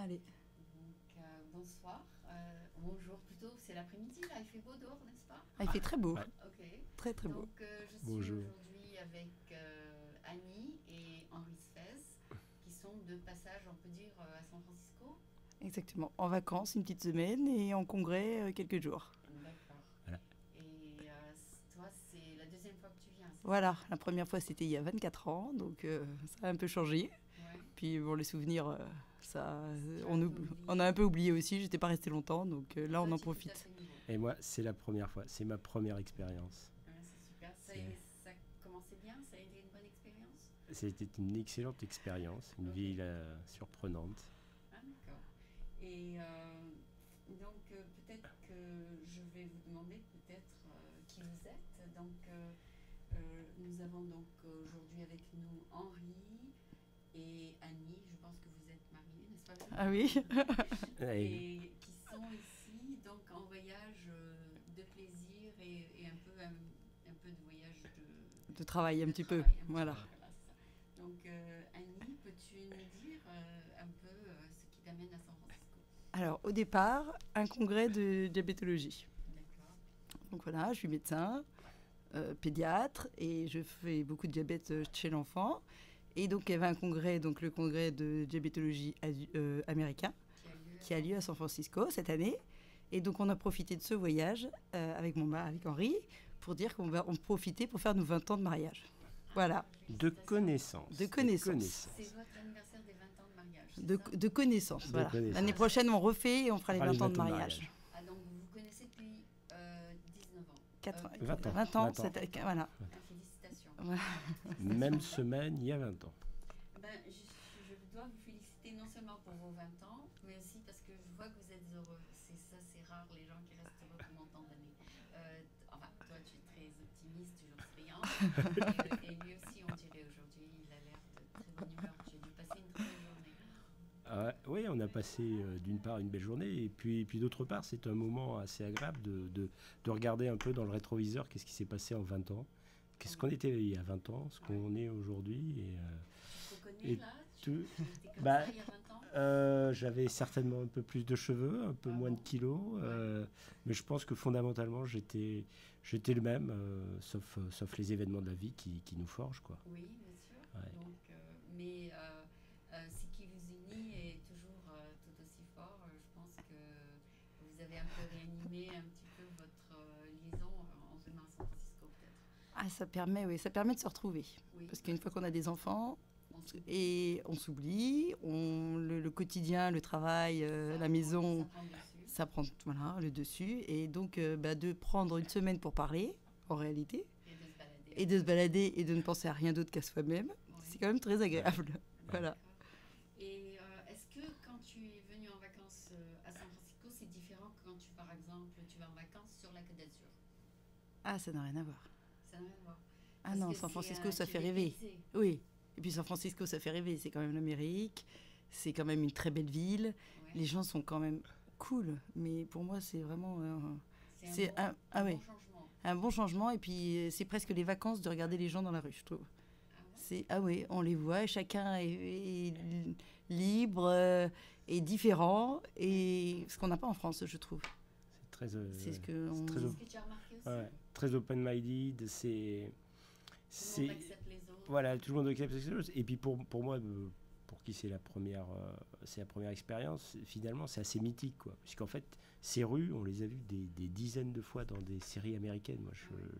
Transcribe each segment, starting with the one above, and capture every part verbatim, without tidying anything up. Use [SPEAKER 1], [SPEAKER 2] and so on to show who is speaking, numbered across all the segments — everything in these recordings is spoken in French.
[SPEAKER 1] Allez.
[SPEAKER 2] Donc, euh, bonsoir. Euh, bonjour plutôt, c'est l'après-midi là, il fait beau dehors, n'est-ce pas?
[SPEAKER 1] Ah, il fait très beau.
[SPEAKER 3] Ouais.
[SPEAKER 2] Ok.
[SPEAKER 1] Très très beau.
[SPEAKER 2] Donc, euh, je suis
[SPEAKER 3] Bonjour.
[SPEAKER 2] aujourd'hui avec euh, Annie et Henri Sfez, qui sont de passage, on peut dire, euh, à San Francisco.
[SPEAKER 1] Exactement. En vacances, une petite semaine et en congrès, euh, quelques jours.
[SPEAKER 2] D'accord.
[SPEAKER 3] Voilà.
[SPEAKER 2] Et euh, toi, c'est la deuxième fois que tu viens, c'est
[SPEAKER 1] Voilà, la première fois c'était il y a vingt-quatre ans, donc euh, ça a un peu changé.
[SPEAKER 2] ça? Ouais.
[SPEAKER 1] Puis bon, les souvenirs, euh, ça, euh,
[SPEAKER 2] Tu as
[SPEAKER 1] on,
[SPEAKER 2] un
[SPEAKER 1] oub-
[SPEAKER 2] peu oublié.
[SPEAKER 1] on a un peu oublié aussi, j'étais pas restée longtemps, donc euh, là on
[SPEAKER 2] Toi,
[SPEAKER 1] en
[SPEAKER 2] tu es tout à
[SPEAKER 1] profite.
[SPEAKER 2] fait nouveau.
[SPEAKER 3] Et moi, c'est la première fois. C'est ma première expérience.
[SPEAKER 2] Ouais, c'est super. Ça,
[SPEAKER 3] C'est-
[SPEAKER 2] ça commençait bien, ça a été une bonne expérience.
[SPEAKER 3] C'était une excellente expérience. Une
[SPEAKER 2] Ok.
[SPEAKER 3] ville euh, surprenante.
[SPEAKER 2] Ah, d'accord. Et euh, donc, euh, peut-être que je vais vous demander peut-être euh, qui vous êtes. Donc, euh, euh, nous avons donc aujourd'hui avec nous Henri et Annie. Je pense que vous êtes mariés, n'est-ce pas?
[SPEAKER 1] Ah oui.
[SPEAKER 3] Et
[SPEAKER 2] Et qui sont ici donc en voyage euh, de plaisir et, et un peu un, un peu de voyage de
[SPEAKER 1] De travailler un
[SPEAKER 2] de
[SPEAKER 1] petit peu,
[SPEAKER 2] travail, un petit
[SPEAKER 1] voilà.
[SPEAKER 2] peu, voilà, c'est ça. Donc, euh, Annie, peux-tu nous dire euh, un peu euh, ce qui t'amène à San Francisco?
[SPEAKER 1] Alors au départ, un congrès de diabétologie.
[SPEAKER 2] D'accord.
[SPEAKER 1] Donc voilà, je suis médecin, euh, pédiatre et je fais beaucoup de diabète euh, chez l'enfant. Et donc il y avait un congrès, donc le congrès de diabétologie adu- euh, américain,
[SPEAKER 2] Qui a lieu,
[SPEAKER 1] qui a lieu à San Francisco cette année. Et donc on a profité de ce voyage euh, avec mon mari, avec Henri, pour dire qu'on va en profiter pour faire nos vingt ans de mariage. Voilà,
[SPEAKER 3] de connaissances.
[SPEAKER 1] De connaissances.
[SPEAKER 2] C'est votre anniversaire des vingt ans de mariage, c'est
[SPEAKER 1] de,
[SPEAKER 2] ça?
[SPEAKER 1] de connaissances.
[SPEAKER 3] De
[SPEAKER 1] Voilà.
[SPEAKER 3] connaissances.
[SPEAKER 1] L'année prochaine on refait et on fera les
[SPEAKER 3] On fera
[SPEAKER 1] vingt ans de mariage.
[SPEAKER 2] Ah, donc vous vous connaissez depuis euh, dix-neuf ans.
[SPEAKER 1] Quatre-
[SPEAKER 2] Euh,
[SPEAKER 3] vingt ans.
[SPEAKER 1] vingt ans,
[SPEAKER 3] vingt ans.
[SPEAKER 1] c'était- voilà.
[SPEAKER 2] Ah, félicitations.
[SPEAKER 1] Voilà.
[SPEAKER 3] Même semaine, il y a vingt ans.
[SPEAKER 2] Ben, je, je dois vous féliciter non seulement pour vos vingt ans, mais aussi parce que je vois que vous êtes heureux. C'est ça, c'est rare, les gens qui restent heureux pendant tant d'années. Euh, enfin, toi, tu es très optimiste, toujours souriant. et, et lui aussi, on dirait aujourd'hui, il a l'air de très bonne humeur. J'ai dû passer une très belle journée.
[SPEAKER 3] Ah, oui, on a passé euh, d'une part une belle journée et puis, puis d'autre part, c'est un moment assez agréable de, de, de regarder un peu dans le rétroviseur qu'est-ce qui s'est passé en vingt ans. Qu'est-ce qu'on était il y a vingt ans, ce qu'on est aujourd'hui. Et, euh,
[SPEAKER 2] Tu te reconnais
[SPEAKER 3] Et
[SPEAKER 2] là? Tu,
[SPEAKER 3] tout-
[SPEAKER 2] tu étais comme
[SPEAKER 3] bah,
[SPEAKER 2] ça il y a vingt ans?
[SPEAKER 3] Euh, j'avais certainement un peu plus de cheveux, un peu
[SPEAKER 2] Ah
[SPEAKER 3] moins
[SPEAKER 2] bon?
[SPEAKER 3] de kilos, euh, mais je pense que fondamentalement j'étais, j'étais le même, euh, sauf, euh, sauf les événements de la vie qui, qui nous forgent, quoi.
[SPEAKER 2] Oui, bien sûr.
[SPEAKER 3] Ouais.
[SPEAKER 2] Donc, euh, mais euh, euh, ce qui vous unit est toujours euh, tout aussi fort. Euh, je pense que vous avez un peu réanimé un petit peu votre euh, liaison euh, en venant à San Francisco, peut-être.
[SPEAKER 1] Ah, ça permet, oui, ça permet de se retrouver.
[SPEAKER 2] Oui.
[SPEAKER 1] Parce qu'une fois qu'on a des enfants,
[SPEAKER 2] On se-
[SPEAKER 1] et on s'oublie, on, le, le quotidien, le travail, euh,
[SPEAKER 2] ça
[SPEAKER 1] la
[SPEAKER 2] prend-
[SPEAKER 1] maison,
[SPEAKER 2] ça prend dessus.
[SPEAKER 1] ça prend voilà, le dessus. Et donc, euh, bah, de prendre une semaine pour parler, en réalité,
[SPEAKER 2] Et de se balader.
[SPEAKER 1] et de se balader et de ne penser à rien d'autre qu'à soi-même,
[SPEAKER 2] Oui.
[SPEAKER 1] c'est quand même très agréable. Voilà.
[SPEAKER 2] D'accord. Et euh, est-ce que quand tu es venu en vacances euh, à San Francisco, c'est différent que quand tu, par exemple, tu vas en vacances sur la Côte d'Azur?
[SPEAKER 1] Ah, ça n'a rien à voir.
[SPEAKER 2] Ça n'a rien à voir.
[SPEAKER 1] Ah
[SPEAKER 2] Parce
[SPEAKER 1] non,
[SPEAKER 2] que
[SPEAKER 1] San
[SPEAKER 2] c'est
[SPEAKER 1] Francisco,
[SPEAKER 2] un-
[SPEAKER 1] ça
[SPEAKER 2] tu
[SPEAKER 1] fait
[SPEAKER 2] es
[SPEAKER 1] rêver.
[SPEAKER 2] dépaysé.
[SPEAKER 1] Oui. Et puis San Francisco, ça fait rêver. C'est quand même l'Amérique. C'est quand même une très belle ville.
[SPEAKER 2] Ouais.
[SPEAKER 1] Les gens sont quand même cool. Mais pour moi, c'est vraiment euh,
[SPEAKER 2] C'est un,
[SPEAKER 1] c'est
[SPEAKER 2] bon,
[SPEAKER 1] un- ah
[SPEAKER 2] un
[SPEAKER 1] oui.
[SPEAKER 2] bon changement.
[SPEAKER 1] un bon changement. Et puis, euh, c'est presque les vacances de regarder les gens dans la rue, je trouve.
[SPEAKER 2] Ah ouais?
[SPEAKER 1] C'est, ah oui, on les voit. Et chacun est, est libre, euh, et différent. Et ce qu'on n'a pas en France, je trouve.
[SPEAKER 3] C'est très, euh,
[SPEAKER 1] C'est ce que on-
[SPEAKER 3] très,
[SPEAKER 2] C'est
[SPEAKER 3] op-
[SPEAKER 2] ce que tu as remarqué aussi?
[SPEAKER 3] ouais, très open-minded. C'est,
[SPEAKER 2] Tout le monde
[SPEAKER 3] c'est,
[SPEAKER 2] accepte les autres.
[SPEAKER 3] voilà, tout le monde accepte quelque chose. Et puis pour, pour moi, euh, pour qui c'est la première, euh, c'est la première expérience, finalement, c'est assez mythique, quoi. Puisqu'en fait, ces rues, on les a vues des, des dizaines de fois dans des séries américaines. Moi, je,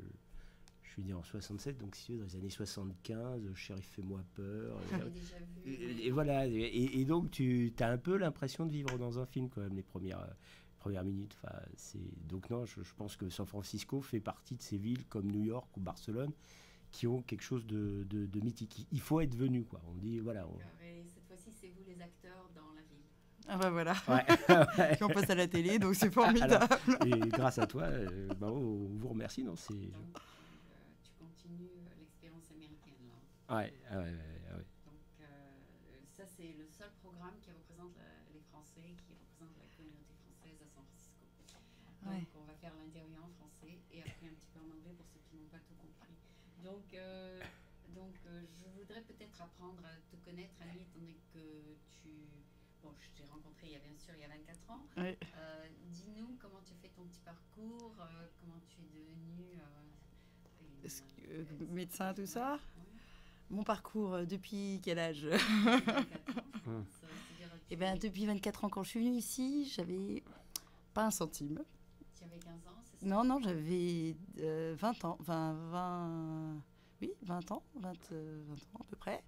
[SPEAKER 3] je suis né en soixante-sept, donc si tu veux, dans les années soixante-quinze, Shérif, fais-moi peur.
[SPEAKER 2] J'avais déjà vu.
[SPEAKER 3] Et, et voilà, et, et donc tu as un peu l'impression de vivre dans un film quand même les premières, euh, premières minutes. Enfin, c'est, donc non, je, je pense que San Francisco fait partie de ces villes comme New York ou Barcelone qui ont quelque chose de, de, de mythique. Il faut être venu, quoi. On dit, voilà. On...
[SPEAKER 2] Et cette fois-ci, c'est vous les acteurs dans la ville.
[SPEAKER 1] Ah bah voilà.
[SPEAKER 3] Ouais.
[SPEAKER 1] Puis on passe à la télé, donc c'est formidable.
[SPEAKER 3] Alors, et grâce à toi, euh, bah, on vous remercie. Non, c'est...
[SPEAKER 2] Donc, tu, euh, tu continues euh, l'expérience américaine, là.
[SPEAKER 3] Ouais, ah ouais, ouais, ouais, ouais.
[SPEAKER 2] Donc, euh, ça, c'est le seul programme qui représente la- les Français, qui représente la communauté française à San Francisco. Donc,
[SPEAKER 1] Ouais.
[SPEAKER 2] on va faire l'interview en français et après un petit peu en anglais pour ceux qui n'ont pas tout compris. Donc, euh, donc euh, je voudrais peut-être apprendre à te connaître, Annie, étant donné que tu bon, je t'ai rencontré il y a bien sûr il y a vingt-quatre ans.
[SPEAKER 1] Ouais.
[SPEAKER 2] Euh, dis-nous comment tu as fait ton petit parcours, euh, comment tu es devenue euh,
[SPEAKER 1] Est-ce que,
[SPEAKER 2] une,
[SPEAKER 1] euh, médecin, tout ça.
[SPEAKER 2] Ouais.
[SPEAKER 1] Mon parcours, euh, depuis quel âge?
[SPEAKER 2] vingt-quatre ans, je pense. C'est-à-dire, tu
[SPEAKER 1] Eh ben,
[SPEAKER 2] avais-
[SPEAKER 1] depuis vingt-quatre ans, quand je suis venue ici, j'avais pas un centime.
[SPEAKER 2] Tu avais quinze ans, c'est ça?
[SPEAKER 1] Non, non, j'avais euh, vingt ans. vingt, vingt, oui, vingt ans, vingt, euh, vingt ans à peu près.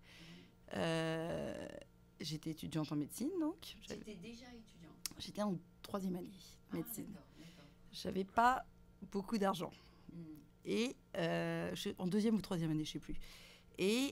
[SPEAKER 1] Euh, j'étais étudiante en médecine, donc.
[SPEAKER 2] Tu
[SPEAKER 1] J'avais-
[SPEAKER 2] étais déjà étudiante.
[SPEAKER 1] J'étais en troisième année
[SPEAKER 2] Ah,
[SPEAKER 1] médecine.
[SPEAKER 2] d'accord, d'accord.
[SPEAKER 1] J'avais pas beaucoup d'argent.
[SPEAKER 2] Hmm.
[SPEAKER 1] Et euh, je- en deuxième ou troisième année, je sais plus. Et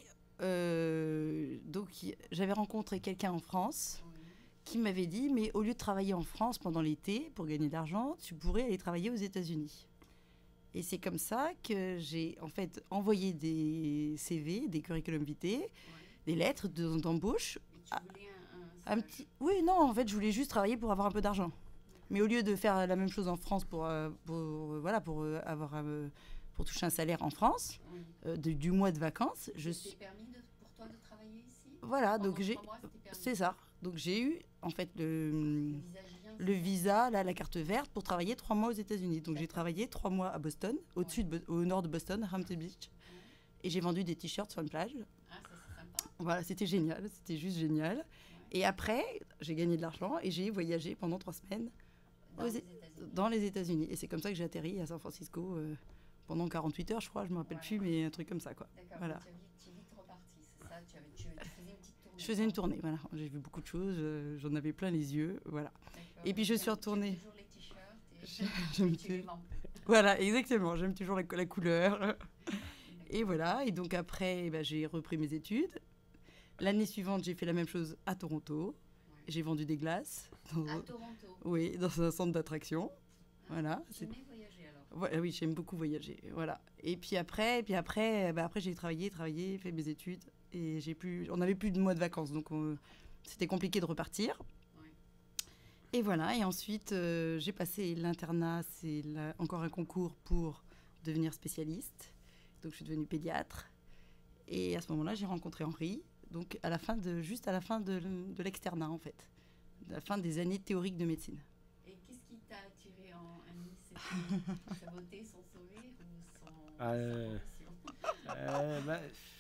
[SPEAKER 1] euh, donc, y- j'avais rencontré quelqu'un en France
[SPEAKER 2] Oui.
[SPEAKER 1] qui m'avait dit, mais au lieu de travailler en France pendant l'été pour gagner de l'argent, tu pourrais aller travailler aux États-Unis. Et c'est comme ça que j'ai en fait envoyé des C V, des curriculum vitae,
[SPEAKER 2] Ouais.
[SPEAKER 1] des lettres de- d'embauche.
[SPEAKER 2] Et tu
[SPEAKER 1] Ah,
[SPEAKER 2] voulais un, un
[SPEAKER 1] Un
[SPEAKER 2] stage.
[SPEAKER 1] petit... Oui, non, en fait, je voulais juste travailler pour avoir un peu d'argent. Mais au lieu de faire la même chose en France pour, euh, pour, euh, voilà, pour, euh, avoir, euh, pour toucher un salaire en France,
[SPEAKER 2] Oui.
[SPEAKER 1] euh, de- du mois de vacances, je
[SPEAKER 2] C'était
[SPEAKER 1] suis...
[SPEAKER 2] permis de, pour toi de travailler ici?
[SPEAKER 1] Voilà,
[SPEAKER 2] Pendant
[SPEAKER 1] donc j'ai...
[SPEAKER 2] trois mois, c'était permis.
[SPEAKER 1] C'est ça. Donc j'ai eu, en fait, le,
[SPEAKER 2] Le visa J un,
[SPEAKER 1] le
[SPEAKER 2] c'est ça?
[SPEAKER 1] visa, là, la carte verte, pour travailler trois mois aux États-Unis. Donc j'ai
[SPEAKER 2] D'accord.
[SPEAKER 1] travaillé trois mois à Boston, au-dessus de Bo- au nord de Boston, à Hampton Beach.
[SPEAKER 2] Ouais.
[SPEAKER 1] Et j'ai vendu des t-shirts sur une plage.
[SPEAKER 2] Ah, ça c'est sympa.
[SPEAKER 1] Voilà, c'était génial, c'était juste génial. Et après, j'ai gagné de l'argent et j'ai voyagé pendant trois semaines
[SPEAKER 2] Dans
[SPEAKER 1] Aux
[SPEAKER 2] les
[SPEAKER 1] É-
[SPEAKER 2] États-Unis.
[SPEAKER 1] dans les États-Unis. Et c'est comme ça que j'ai atterri à San Francisco euh, pendant quarante-huit heures, je crois, je me rappelle
[SPEAKER 2] Ouais.
[SPEAKER 1] plus, mais un truc comme ça, quoi.
[SPEAKER 2] D'accord.
[SPEAKER 1] Voilà.
[SPEAKER 2] Tu es vite, tu es vite reparti, c'est ça? Tu, avais, tu, tu faisais une petite tournée.
[SPEAKER 1] Je faisais une
[SPEAKER 2] quoi.
[SPEAKER 1] tournée, voilà. J'ai vu beaucoup de choses, euh, j'en avais plein les yeux, voilà.
[SPEAKER 2] D'accord.
[SPEAKER 1] Et puis je
[SPEAKER 2] Tu
[SPEAKER 1] suis
[SPEAKER 2] aimes-
[SPEAKER 1] retournée.
[SPEAKER 2] Tu aimes toujours les t-shirts et
[SPEAKER 1] J'aime
[SPEAKER 2] tu les
[SPEAKER 1] tout.
[SPEAKER 2] vends plus.
[SPEAKER 1] Voilà, exactement, j'aime toujours la, la couleur. Et voilà, et donc après, eh ben, j'ai repris mes études. L'année suivante, j'ai fait la même chose à Toronto.
[SPEAKER 2] Ouais.
[SPEAKER 1] J'ai vendu des glaces. Dans,
[SPEAKER 2] À Toronto.
[SPEAKER 1] oui, dans un centre d'attraction.
[SPEAKER 2] Ah,
[SPEAKER 1] Voilà,
[SPEAKER 2] Tu
[SPEAKER 1] c'est-
[SPEAKER 2] aimais voyager alors?
[SPEAKER 1] Voilà, oui, j'aime beaucoup voyager. Voilà. Et puis après, et puis après, bah après j'ai travaillé, travaillé, fait mes études. Et j'ai plus, on n'avait plus de mois de vacances, donc on- c'était compliqué de repartir.
[SPEAKER 2] Ouais.
[SPEAKER 1] Et voilà, et ensuite euh, j'ai passé l'internat, c'est la- encore un concours pour devenir spécialiste. Donc je suis devenue pédiatre. Et à ce moment-là, j'ai rencontré Henri, donc à la fin de, juste à la fin de, de l'externat en fait, à la fin des années théoriques de médecine.
[SPEAKER 2] Et qu'est-ce qui t'a attiré en Annie? C'était sa beauté, son sourire ou son,
[SPEAKER 3] Ah,
[SPEAKER 2] sa
[SPEAKER 3] euh,
[SPEAKER 2] profession?
[SPEAKER 3] Euh, bah,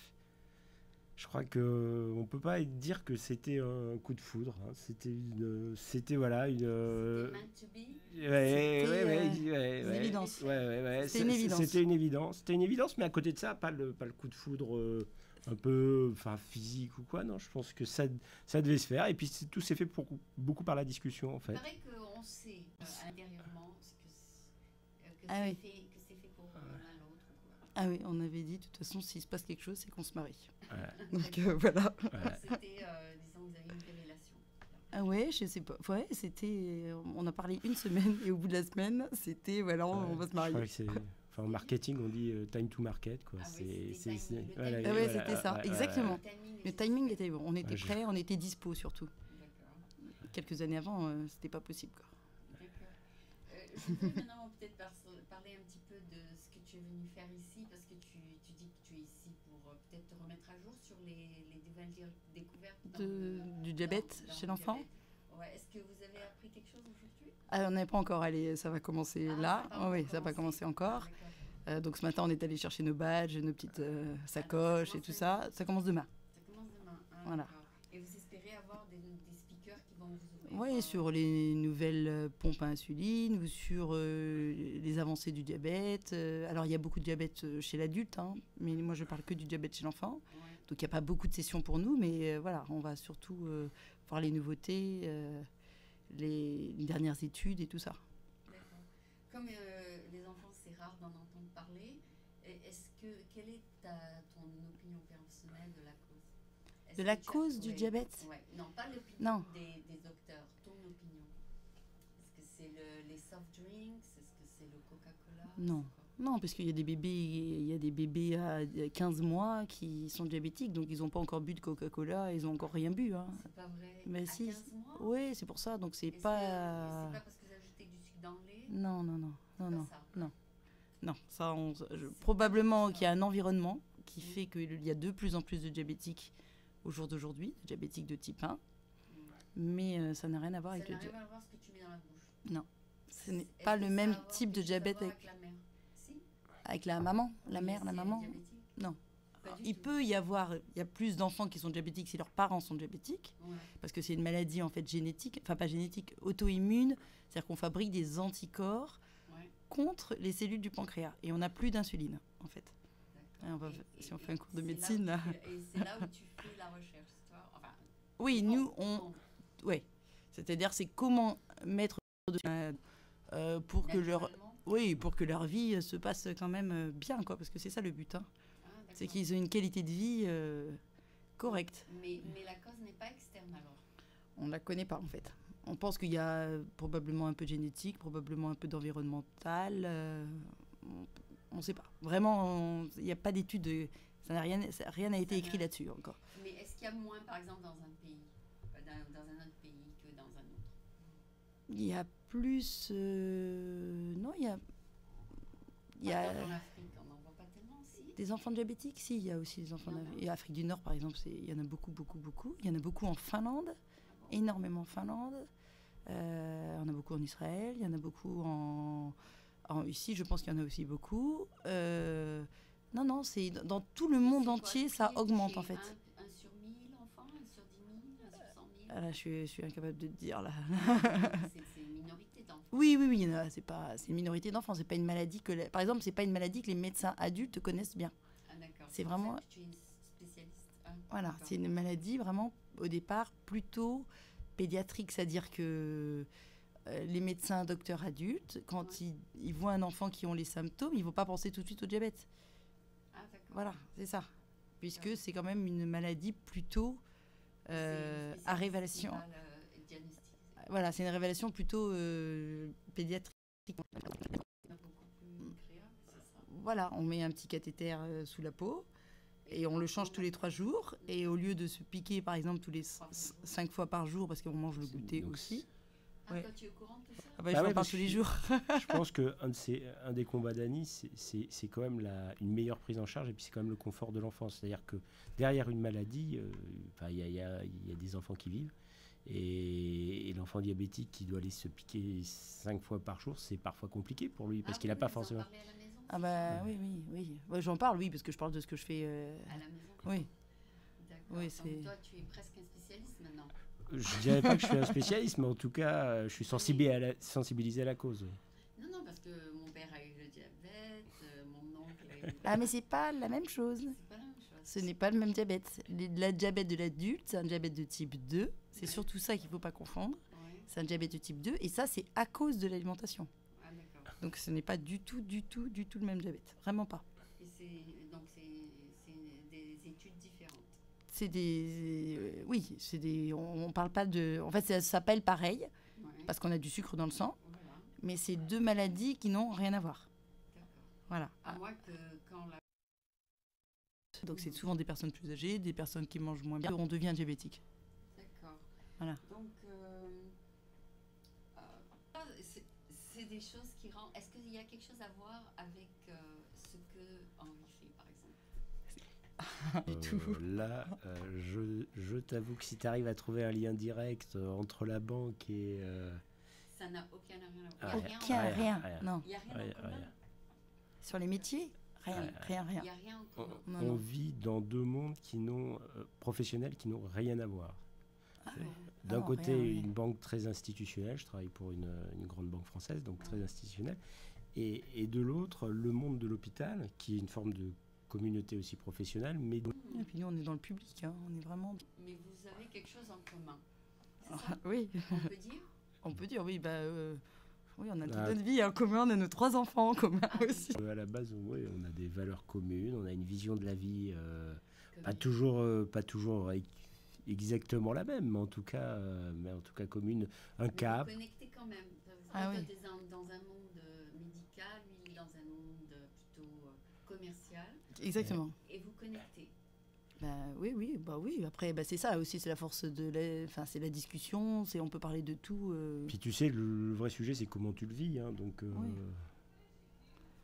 [SPEAKER 3] je crois que on peut pas dire que c'était un coup de foudre. Hein. C'était une, c'était voilà une. euh,
[SPEAKER 2] C'était meant to be?
[SPEAKER 3] Ouais, ouais,
[SPEAKER 1] C'était,
[SPEAKER 3] ouais,
[SPEAKER 1] euh,
[SPEAKER 3] ouais,
[SPEAKER 1] une
[SPEAKER 3] ouais.
[SPEAKER 1] évidence.
[SPEAKER 3] Ouais, ouais, ouais.
[SPEAKER 1] C'était une
[SPEAKER 3] C'est-
[SPEAKER 1] évidence.
[SPEAKER 3] C'était une évidence. C'était une évidence, mais à côté de ça, pas le, pas le coup de foudre euh, un peu, enfin physique ou quoi. Non, je pense que ça, ça devait se faire. Et puis c'est- tout s'est fait pour, beaucoup par la discussion, en
[SPEAKER 2] Il
[SPEAKER 3] fait.
[SPEAKER 2] paraît qu'on sait euh, intérieurement ce que c'est, euh, que
[SPEAKER 1] Ah
[SPEAKER 2] c'est
[SPEAKER 1] oui.
[SPEAKER 2] fait, que c'est fait pour euh, l'un l'autre. ou quoi.
[SPEAKER 1] Ah oui, on avait dit, de toute façon, s'il se passe quelque chose, c'est qu'on se marie.
[SPEAKER 3] Ouais,
[SPEAKER 1] Donc euh, voilà.
[SPEAKER 3] ouais.
[SPEAKER 2] C'était, euh, disons, vous avez une révélation.
[SPEAKER 1] Ah ouais, je sais pas. Ouais, c'était. On a parlé une semaine et au bout de la semaine, c'était voilà, on,
[SPEAKER 3] Ouais,
[SPEAKER 1] on va se
[SPEAKER 3] je crois
[SPEAKER 1] marier.
[SPEAKER 3] que c'est- Enfin, en marketing, on dit euh, time to market, quoi.
[SPEAKER 2] Ah
[SPEAKER 3] c'est,
[SPEAKER 2] oui,
[SPEAKER 3] c'est,
[SPEAKER 2] c'était
[SPEAKER 3] c'est-
[SPEAKER 2] timing, le
[SPEAKER 3] voilà,
[SPEAKER 2] timing.
[SPEAKER 1] Ah ouais,
[SPEAKER 3] voilà,
[SPEAKER 1] c'était ça,
[SPEAKER 3] ouais, ouais,
[SPEAKER 1] exactement.
[SPEAKER 3] ouais.
[SPEAKER 2] Le timing,
[SPEAKER 1] Le
[SPEAKER 2] était
[SPEAKER 1] timing
[SPEAKER 2] super.
[SPEAKER 1] était bon, on était
[SPEAKER 3] Ouais, je-
[SPEAKER 1] prêts, on était dispo surtout.
[SPEAKER 2] D'accord.
[SPEAKER 1] Quelques années avant, euh, c'était pas possible, quoi.
[SPEAKER 2] D'accord. Euh, je voudrais maintenant peut-être par- parler un petit peu de ce que tu es venu faire ici, parce que tu, tu dis que tu es ici pour euh, peut-être te remettre à jour sur les, les nouvelles dé- découvertes dans
[SPEAKER 1] De-
[SPEAKER 2] le-
[SPEAKER 1] du diabète
[SPEAKER 2] dans- dans
[SPEAKER 1] chez
[SPEAKER 2] le
[SPEAKER 1] l'enfant.
[SPEAKER 2] diabète. Ouais, est-ce que vous avez appris quelque chose aujourd'hui?
[SPEAKER 1] Ah, on n'est pas encore allé, ça va commencer
[SPEAKER 2] Ah,
[SPEAKER 1] là.
[SPEAKER 2] ça a pas
[SPEAKER 1] Oh, oui,
[SPEAKER 2] encore
[SPEAKER 1] ça va pas
[SPEAKER 2] commencé.
[SPEAKER 1] commencer encore.
[SPEAKER 2] D'accord.
[SPEAKER 1] Euh, donc ce matin, on est allé chercher nos badges, nos petites euh, sacoches et tout ça. Ça commence demain.
[SPEAKER 2] Ça commence demain. hein,
[SPEAKER 1] Voilà.
[SPEAKER 2] d'accord. Et vous espérez avoir des, des speakers qui vont vous ouvrir
[SPEAKER 1] Oui,
[SPEAKER 2] euh,
[SPEAKER 1] sur les nouvelles euh, pompes à insuline ou sur euh, les avancées du diabète. Euh, alors, il y a beaucoup de diabète euh, chez l'adulte, hein, mais moi, je parle que du diabète chez l'enfant.
[SPEAKER 2] ouais.
[SPEAKER 1] Donc, il n'y a pas beaucoup de sessions pour nous, mais euh, voilà, on va surtout euh, voir les nouveautés, euh, les, les dernières études et tout ça.
[SPEAKER 2] D'accord. Comme euh, les enfants, c'est rare d'en entendre parler, et est-ce que, quelle est ta, ton opinion personnelle de la cause? Est-ce
[SPEAKER 1] De
[SPEAKER 2] que
[SPEAKER 1] la
[SPEAKER 2] tu as-
[SPEAKER 1] cause du
[SPEAKER 2] ouais,
[SPEAKER 1] diabète?
[SPEAKER 2] ouais. Non, pas l'opinion
[SPEAKER 1] Non.
[SPEAKER 2] des, des docteurs, ton opinion. Est-ce que c'est le, les soft drinks? Est-ce que c'est le Coca-Cola?
[SPEAKER 1] Non.
[SPEAKER 2] C'est quoi?
[SPEAKER 1] Non, parce qu'il y a des bébés, il y a des bébés à quinze mois qui sont diabétiques, donc ils n'ont pas encore bu de Coca-Cola, ils n'ont encore rien bu. Hein.
[SPEAKER 2] C'est pas vrai.
[SPEAKER 1] Mais
[SPEAKER 2] à
[SPEAKER 1] si.
[SPEAKER 2] quinze mois?
[SPEAKER 1] Oui, c'est pour ça, donc c'est
[SPEAKER 2] Est-ce
[SPEAKER 1] pas...
[SPEAKER 2] que- C'est pas parce que vous ajoutez du sucre dans le lait?
[SPEAKER 1] Non, non, non,
[SPEAKER 2] C'est
[SPEAKER 1] non,
[SPEAKER 2] pas
[SPEAKER 1] non,
[SPEAKER 2] ça.
[SPEAKER 1] non, ça, on- je-
[SPEAKER 2] C'est
[SPEAKER 1] probablement
[SPEAKER 2] pas
[SPEAKER 1] qu'il y a un environnement qui
[SPEAKER 2] Mm.
[SPEAKER 1] fait qu'il y a de plus en plus de diabétiques au jour d'aujourd'hui, de diabétiques de type un.
[SPEAKER 2] Mm.
[SPEAKER 1] mais euh, ça n'a rien à voir
[SPEAKER 2] Ça
[SPEAKER 1] avec le
[SPEAKER 2] n'a rien
[SPEAKER 1] diabète.
[SPEAKER 2] à voir ce que tu mets dans la bouche.
[SPEAKER 1] Non, ce n'est
[SPEAKER 2] Est-ce
[SPEAKER 1] pas
[SPEAKER 2] que
[SPEAKER 1] le
[SPEAKER 2] ça
[SPEAKER 1] même
[SPEAKER 2] a à voir
[SPEAKER 1] type de
[SPEAKER 2] quelque chose à
[SPEAKER 1] diabète
[SPEAKER 2] voir
[SPEAKER 1] avec,
[SPEAKER 2] avec la mère? Si.
[SPEAKER 1] avec la maman, la
[SPEAKER 2] Oui,
[SPEAKER 1] mère, la
[SPEAKER 2] c'est
[SPEAKER 1] maman.
[SPEAKER 2] diabétique.
[SPEAKER 1] Non.
[SPEAKER 2] Pas du
[SPEAKER 1] Il
[SPEAKER 2] tout.
[SPEAKER 1] peut y avoir, il y a plus d'enfants qui sont diabétiques si leurs parents sont diabétiques,
[SPEAKER 2] Ouais.
[SPEAKER 1] parce que c'est une maladie en fait génétique, enfin pas génétique, auto-immune, c'est-à-dire qu'on fabrique des anticorps
[SPEAKER 2] Ouais.
[SPEAKER 1] contre les cellules du pancréas et on n'a plus d'insuline en fait.
[SPEAKER 2] D'accord.
[SPEAKER 1] Et on va-
[SPEAKER 2] Et-
[SPEAKER 1] si on
[SPEAKER 2] et-
[SPEAKER 1] fait un cours de
[SPEAKER 2] c'est
[SPEAKER 1] médecine,
[SPEAKER 2] là.
[SPEAKER 1] là.
[SPEAKER 2] où tu- Et c'est là où tu fais la recherche, toi. Enfin,
[SPEAKER 1] Oui,
[SPEAKER 2] bon,
[SPEAKER 1] nous on,
[SPEAKER 2] bon,
[SPEAKER 1] ouais, c'est-à-dire c'est comment mettre de euh, pour que leur,
[SPEAKER 2] naturellement.
[SPEAKER 1] oui, pour que leur vie se passe quand même euh, bien quoi, parce que c'est ça le but, hein.
[SPEAKER 2] Ah,
[SPEAKER 1] C'est
[SPEAKER 2] d'accord.
[SPEAKER 1] qu'ils aient une qualité de vie euh, correcte.
[SPEAKER 2] Mais, mais la cause n'est pas externe alors.
[SPEAKER 1] On ne la connaît pas en fait. On pense qu'il y a probablement un peu de génétique, probablement un peu d'environnemental. euh, on ne sait pas. Vraiment, on- il n'y a pas d'études. de- Ça n'a rien, ça- rien n'a été
[SPEAKER 2] Ça
[SPEAKER 1] écrit
[SPEAKER 2] n'a-
[SPEAKER 1] là-dessus encore.
[SPEAKER 2] Mais est-ce qu'il y a moins, par exemple, dans un pays, euh, dans, dans un autre pays que dans un autre?
[SPEAKER 1] Il y a plus. euh, Non, il y a. Il y
[SPEAKER 2] Par
[SPEAKER 1] a
[SPEAKER 2] exemple, en Afrique, on n'en voit pas tellement aussi.
[SPEAKER 1] des enfants diabétiques. Si, il y a aussi des enfants.
[SPEAKER 2] Il y en a.
[SPEAKER 1] d'Afrique. Et Afrique du Nord, par exemple, c'est- il y en a beaucoup, beaucoup, beaucoup. Il y en a beaucoup en Finlande,
[SPEAKER 2] Ah bon?
[SPEAKER 1] énormément en Finlande. Euh, il y en a beaucoup en Israël. Il y en a beaucoup en. en- ici, je pense qu'il y en a aussi beaucoup. Euh, non, non, c'est dans dans tout le
[SPEAKER 2] Et
[SPEAKER 1] monde
[SPEAKER 2] c'est quoi
[SPEAKER 1] entier,
[SPEAKER 2] le
[SPEAKER 1] ça
[SPEAKER 2] prix
[SPEAKER 1] augmente
[SPEAKER 2] qui
[SPEAKER 1] en
[SPEAKER 2] est
[SPEAKER 1] fait.
[SPEAKER 2] Un, un sur mille enfants, un sur dix mille, un sur cent mille.
[SPEAKER 1] Ah là, je suis, je suis incapable de te dire là.
[SPEAKER 2] C'est c'est une minorité d'enfants.
[SPEAKER 1] Oui, oui, oui, il y en a. C'est pas, c'est une minorité d'enfants. C'est pas une maladie que, la- par exemple, c'est pas une maladie que les médecins adultes connaissent bien.
[SPEAKER 2] Ah, d'accord.
[SPEAKER 1] C'est
[SPEAKER 2] pour ça
[SPEAKER 1] vraiment-
[SPEAKER 2] que tu es une spécialiste. Ah,
[SPEAKER 1] Voilà,
[SPEAKER 2] d'accord.
[SPEAKER 1] c'est une maladie vraiment au départ plutôt pédiatrique, c'est-à-dire que euh, les médecins docteurs adultes, quand
[SPEAKER 2] Ouais.
[SPEAKER 1] ils, ils voient un enfant qui ont les symptômes, ils vont pas penser tout de suite au diabète.
[SPEAKER 2] Ah, d'accord.
[SPEAKER 1] Voilà, c'est ça. Puisque
[SPEAKER 2] D'accord.
[SPEAKER 1] c'est quand même une maladie plutôt
[SPEAKER 2] C'est une
[SPEAKER 1] euh,
[SPEAKER 2] spécialiste
[SPEAKER 1] à
[SPEAKER 2] qui
[SPEAKER 1] révélation.
[SPEAKER 2] va le diagnostiquer.
[SPEAKER 1] Voilà, c'est une révélation plutôt euh, pédiatrique.
[SPEAKER 2] Beaucoup plus créable, c'est ça.
[SPEAKER 1] Voilà, on met un petit cathéter euh, sous la peau et on le change tous les trois jours. Et au lieu de se piquer, par exemple, tous les c-
[SPEAKER 2] Trois
[SPEAKER 1] c-
[SPEAKER 2] jours.
[SPEAKER 1] cinq fois par jour, parce qu'on mange le
[SPEAKER 3] C'est-
[SPEAKER 1] goûter
[SPEAKER 3] donc
[SPEAKER 1] aussi.
[SPEAKER 2] Ah,
[SPEAKER 1] Ouais.
[SPEAKER 2] toi, tu es au courant de tout ça?
[SPEAKER 1] Ah bah,
[SPEAKER 3] Bah
[SPEAKER 1] j'en
[SPEAKER 3] ouais,
[SPEAKER 1] parle
[SPEAKER 3] parce
[SPEAKER 1] tous les
[SPEAKER 3] que-
[SPEAKER 1] jours.
[SPEAKER 3] Je pense qu'un de ces, un des combats d'Annie, c'est- c'est c'est quand même la, une meilleure prise en charge et puis c'est quand même le confort de l'enfant. C'est-à-dire que derrière une maladie, euh, enfin, il y, a- il y a- il y a des enfants qui vivent et, et l'enfant diabétique qui doit aller se piquer cinq fois par jour, c'est parfois compliqué pour lui parce
[SPEAKER 2] Ah
[SPEAKER 3] qu'il n'a
[SPEAKER 2] oui,
[SPEAKER 3] pas
[SPEAKER 2] vous en
[SPEAKER 3] forcément.
[SPEAKER 2] parlez à la maison
[SPEAKER 1] Ah bah oui, oui, oui. Ouais, j'en parle, oui, parce que je parle de ce que je fais. euh,
[SPEAKER 2] À la maison.
[SPEAKER 1] Oui,
[SPEAKER 2] D'accord.
[SPEAKER 1] Oui,
[SPEAKER 2] Donc
[SPEAKER 1] c'est-
[SPEAKER 2] toi, tu es presque un spécialiste maintenant.
[SPEAKER 3] Je dirais pas que je suis un spécialiste, mais en tout cas, euh, je suis sensibilisé à la, sensibilisé à la cause. oui.
[SPEAKER 2] Non, non, parce que mon père a eu le diabète, euh, mon oncle a eu.
[SPEAKER 1] ah mais c'est pas la même chose.
[SPEAKER 2] C'est pas la même chose.
[SPEAKER 1] Ce n'est pas le même diabète. Le la diabète de l'adulte, c'est un diabète de type deux. C'est
[SPEAKER 2] Ouais.
[SPEAKER 1] surtout ça qu'il ne faut pas confondre.
[SPEAKER 2] Ouais.
[SPEAKER 1] C'est un diabète de type deux et ça, c'est à cause de l'alimentation.
[SPEAKER 2] Ah, d'accord.
[SPEAKER 1] Donc ce n'est pas du tout, du tout, du tout le même diabète. Vraiment pas.
[SPEAKER 2] Et c'est donc c'est c'est des études différentes.
[SPEAKER 1] C'est des... euh, oui, c'est des... On ne parle pas de... En fait, ça s'appelle pareil,
[SPEAKER 2] Ouais.
[SPEAKER 1] parce qu'on a du sucre dans le sang,
[SPEAKER 2] Voilà.
[SPEAKER 1] mais c'est deux maladies qui n'ont rien à voir.
[SPEAKER 2] D'accord.
[SPEAKER 1] Voilà.
[SPEAKER 2] À moins que quand la.
[SPEAKER 1] Donc c'est souvent des personnes plus âgées, des personnes qui mangent moins bien, on devient diabétique.
[SPEAKER 2] D'accord.
[SPEAKER 1] Voilà.
[SPEAKER 2] Donc, euh, euh, ah, c'est c'est des choses qui rendent. Est-ce qu'il y a quelque chose à voir avec euh, ce que Henri fait, par exemple?
[SPEAKER 1] Du
[SPEAKER 3] Euh,
[SPEAKER 1] tout.
[SPEAKER 3] Là, euh, je, je t'avoue que si tu arrives à trouver un lien direct euh, entre la banque et. euh,
[SPEAKER 2] Ça n'a aucun rien à
[SPEAKER 3] Ah,
[SPEAKER 2] voir. Il y a
[SPEAKER 1] Aucun,
[SPEAKER 2] rien,
[SPEAKER 3] rien,
[SPEAKER 1] rien.
[SPEAKER 3] rien.
[SPEAKER 1] Non.
[SPEAKER 2] Il y a rien
[SPEAKER 3] rien,
[SPEAKER 2] en commun.
[SPEAKER 3] rien.
[SPEAKER 1] Sur les métiers, rien,
[SPEAKER 3] Ouais,
[SPEAKER 1] rien, rien.
[SPEAKER 2] Il n'y a rien en
[SPEAKER 3] On,
[SPEAKER 2] commun.
[SPEAKER 1] Non,
[SPEAKER 3] on
[SPEAKER 1] non.
[SPEAKER 3] vit dans deux mondes qui n'ont euh, professionnels qui n'ont rien à voir.
[SPEAKER 2] Ah
[SPEAKER 3] C'est-
[SPEAKER 2] bon.
[SPEAKER 3] D'un
[SPEAKER 1] Non,
[SPEAKER 3] côté,
[SPEAKER 1] rien, rien.
[SPEAKER 3] une banque très institutionnelle, je travaille pour une, une grande banque française, donc très institutionnelle, et, et de l'autre, le monde de l'hôpital, qui est une forme de communauté aussi professionnelle, mais dont-
[SPEAKER 1] Et puis nous, on est dans le public, hein. On est vraiment...
[SPEAKER 2] Mais vous avez quelque chose en commun. C'est
[SPEAKER 1] Ah,
[SPEAKER 2] ça
[SPEAKER 1] oui,
[SPEAKER 2] qu'on peut dire?
[SPEAKER 1] on peut dire, oui, bah... euh, oui, on a toute
[SPEAKER 3] Ah.
[SPEAKER 1] notre vie en commun, on a nos trois enfants en commun
[SPEAKER 2] Ah oui.
[SPEAKER 1] aussi.
[SPEAKER 3] euh, à la base, ouais, on a des valeurs communes, on a une vision de la vie euh,
[SPEAKER 2] Que
[SPEAKER 3] pas
[SPEAKER 2] oui.
[SPEAKER 3] toujours, euh, pas toujours e- exactement la même, mais en tout cas, euh, mais en tout cas commune, un
[SPEAKER 2] Mais
[SPEAKER 3] cap.
[SPEAKER 2] vous connectez quand même. Vous
[SPEAKER 1] Ah
[SPEAKER 2] êtes
[SPEAKER 1] oui.
[SPEAKER 2] dans, dans un monde euh, médical, lui dans un monde euh, plutôt euh, commercial,
[SPEAKER 1] Exactement.
[SPEAKER 2] et vous connectez.
[SPEAKER 1] Bah, oui, oui, bah oui. Après, bah, c'est ça aussi, c'est la force de la... Enfin, c'est la discussion, c'est on peut parler de tout. euh.
[SPEAKER 3] Puis tu sais, le, le vrai sujet, c'est comment tu le vis, hein, donc. euh,
[SPEAKER 1] Oui.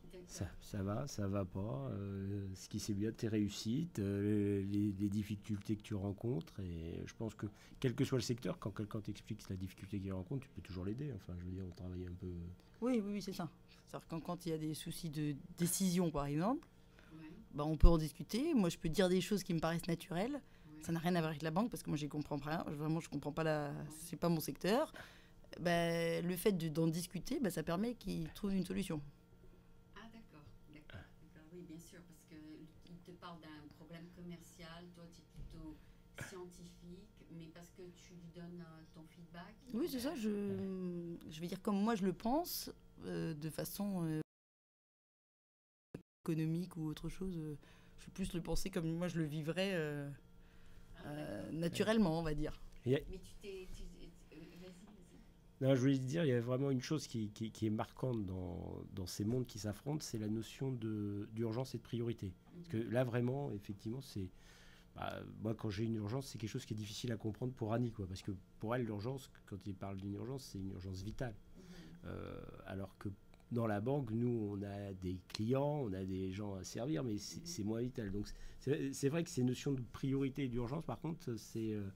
[SPEAKER 3] Ça, ça va, ça va pas. Euh, ce qui c'est bien, tes réussites, euh, les, les difficultés que tu rencontres. Et je pense que, quel que soit le secteur, quand quelqu'un t'explique la difficulté qu'il rencontre, tu peux toujours l'aider. Enfin, je veux dire, on travaille un peu.
[SPEAKER 1] Oui, oui, oui, c'est ça. C'est-à-dire quand, quand il y a des soucis de décision, par exemple,
[SPEAKER 2] Ouais.
[SPEAKER 1] bah, on peut en discuter. Moi, je peux dire des choses qui me paraissent naturelles.
[SPEAKER 2] Ouais.
[SPEAKER 1] Ça n'a rien à voir avec la banque parce que moi, je ne comprends rien. Vraiment, je ne comprends pas la... C'est pas mon secteur. Bah, le fait de- d'en discuter, bah, ça permet qu'ils trouvent une solution.
[SPEAKER 2] Ah d'accord, d'accord, d'accord. Oui, bien sûr, parce qu'il te parle d'un problème commercial, toi tu es plutôt scientifique, mais parce que tu lui donnes euh, ton feedback.
[SPEAKER 1] Oui, c'est ça. Je, je vais dire comme moi, je le pense, euh, de façon euh, économique ou autre chose. euh, je vais plus le penser comme moi, je le vivrais euh,
[SPEAKER 2] Ah,
[SPEAKER 1] euh,
[SPEAKER 2] d'accord.
[SPEAKER 1] naturellement, on va dire.
[SPEAKER 3] Il y a-
[SPEAKER 2] Mais tu t'es... tu- euh, Vas-y, vas-y.
[SPEAKER 3] Non, je voulais te dire, il y a vraiment une chose qui, qui- qui est marquante dans, dans ces mondes qui s'affrontent, c'est la notion de, d'urgence et de priorité. Parce que là, vraiment, effectivement, c'est... bah, moi, quand j'ai une urgence, c'est quelque chose qui est difficile à comprendre pour Annie, quoi. Parce que pour elle, l'urgence, quand il parle d'une urgence, c'est une urgence vitale.
[SPEAKER 2] Mhm.
[SPEAKER 3] Euh, alors que dans la banque, nous, on a des clients, on a des gens à servir, mais c'est, c'est moins vital. Donc, c'est, c'est vrai que ces notions de priorité et d'urgence, par contre, c'est... euh,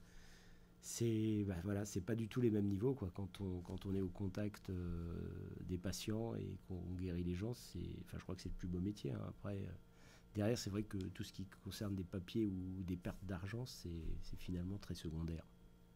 [SPEAKER 3] c'est bah voilà, c'est pas du tout les mêmes niveaux quoi. Quand on quand on est au contact euh, des patients et qu'on guérit les gens, c'est enfin je crois que c'est le plus beau métier. Hein. Après euh, derrière c'est vrai que tout ce qui concerne des papiers ou des pertes d'argent, c'est c'est finalement très secondaire.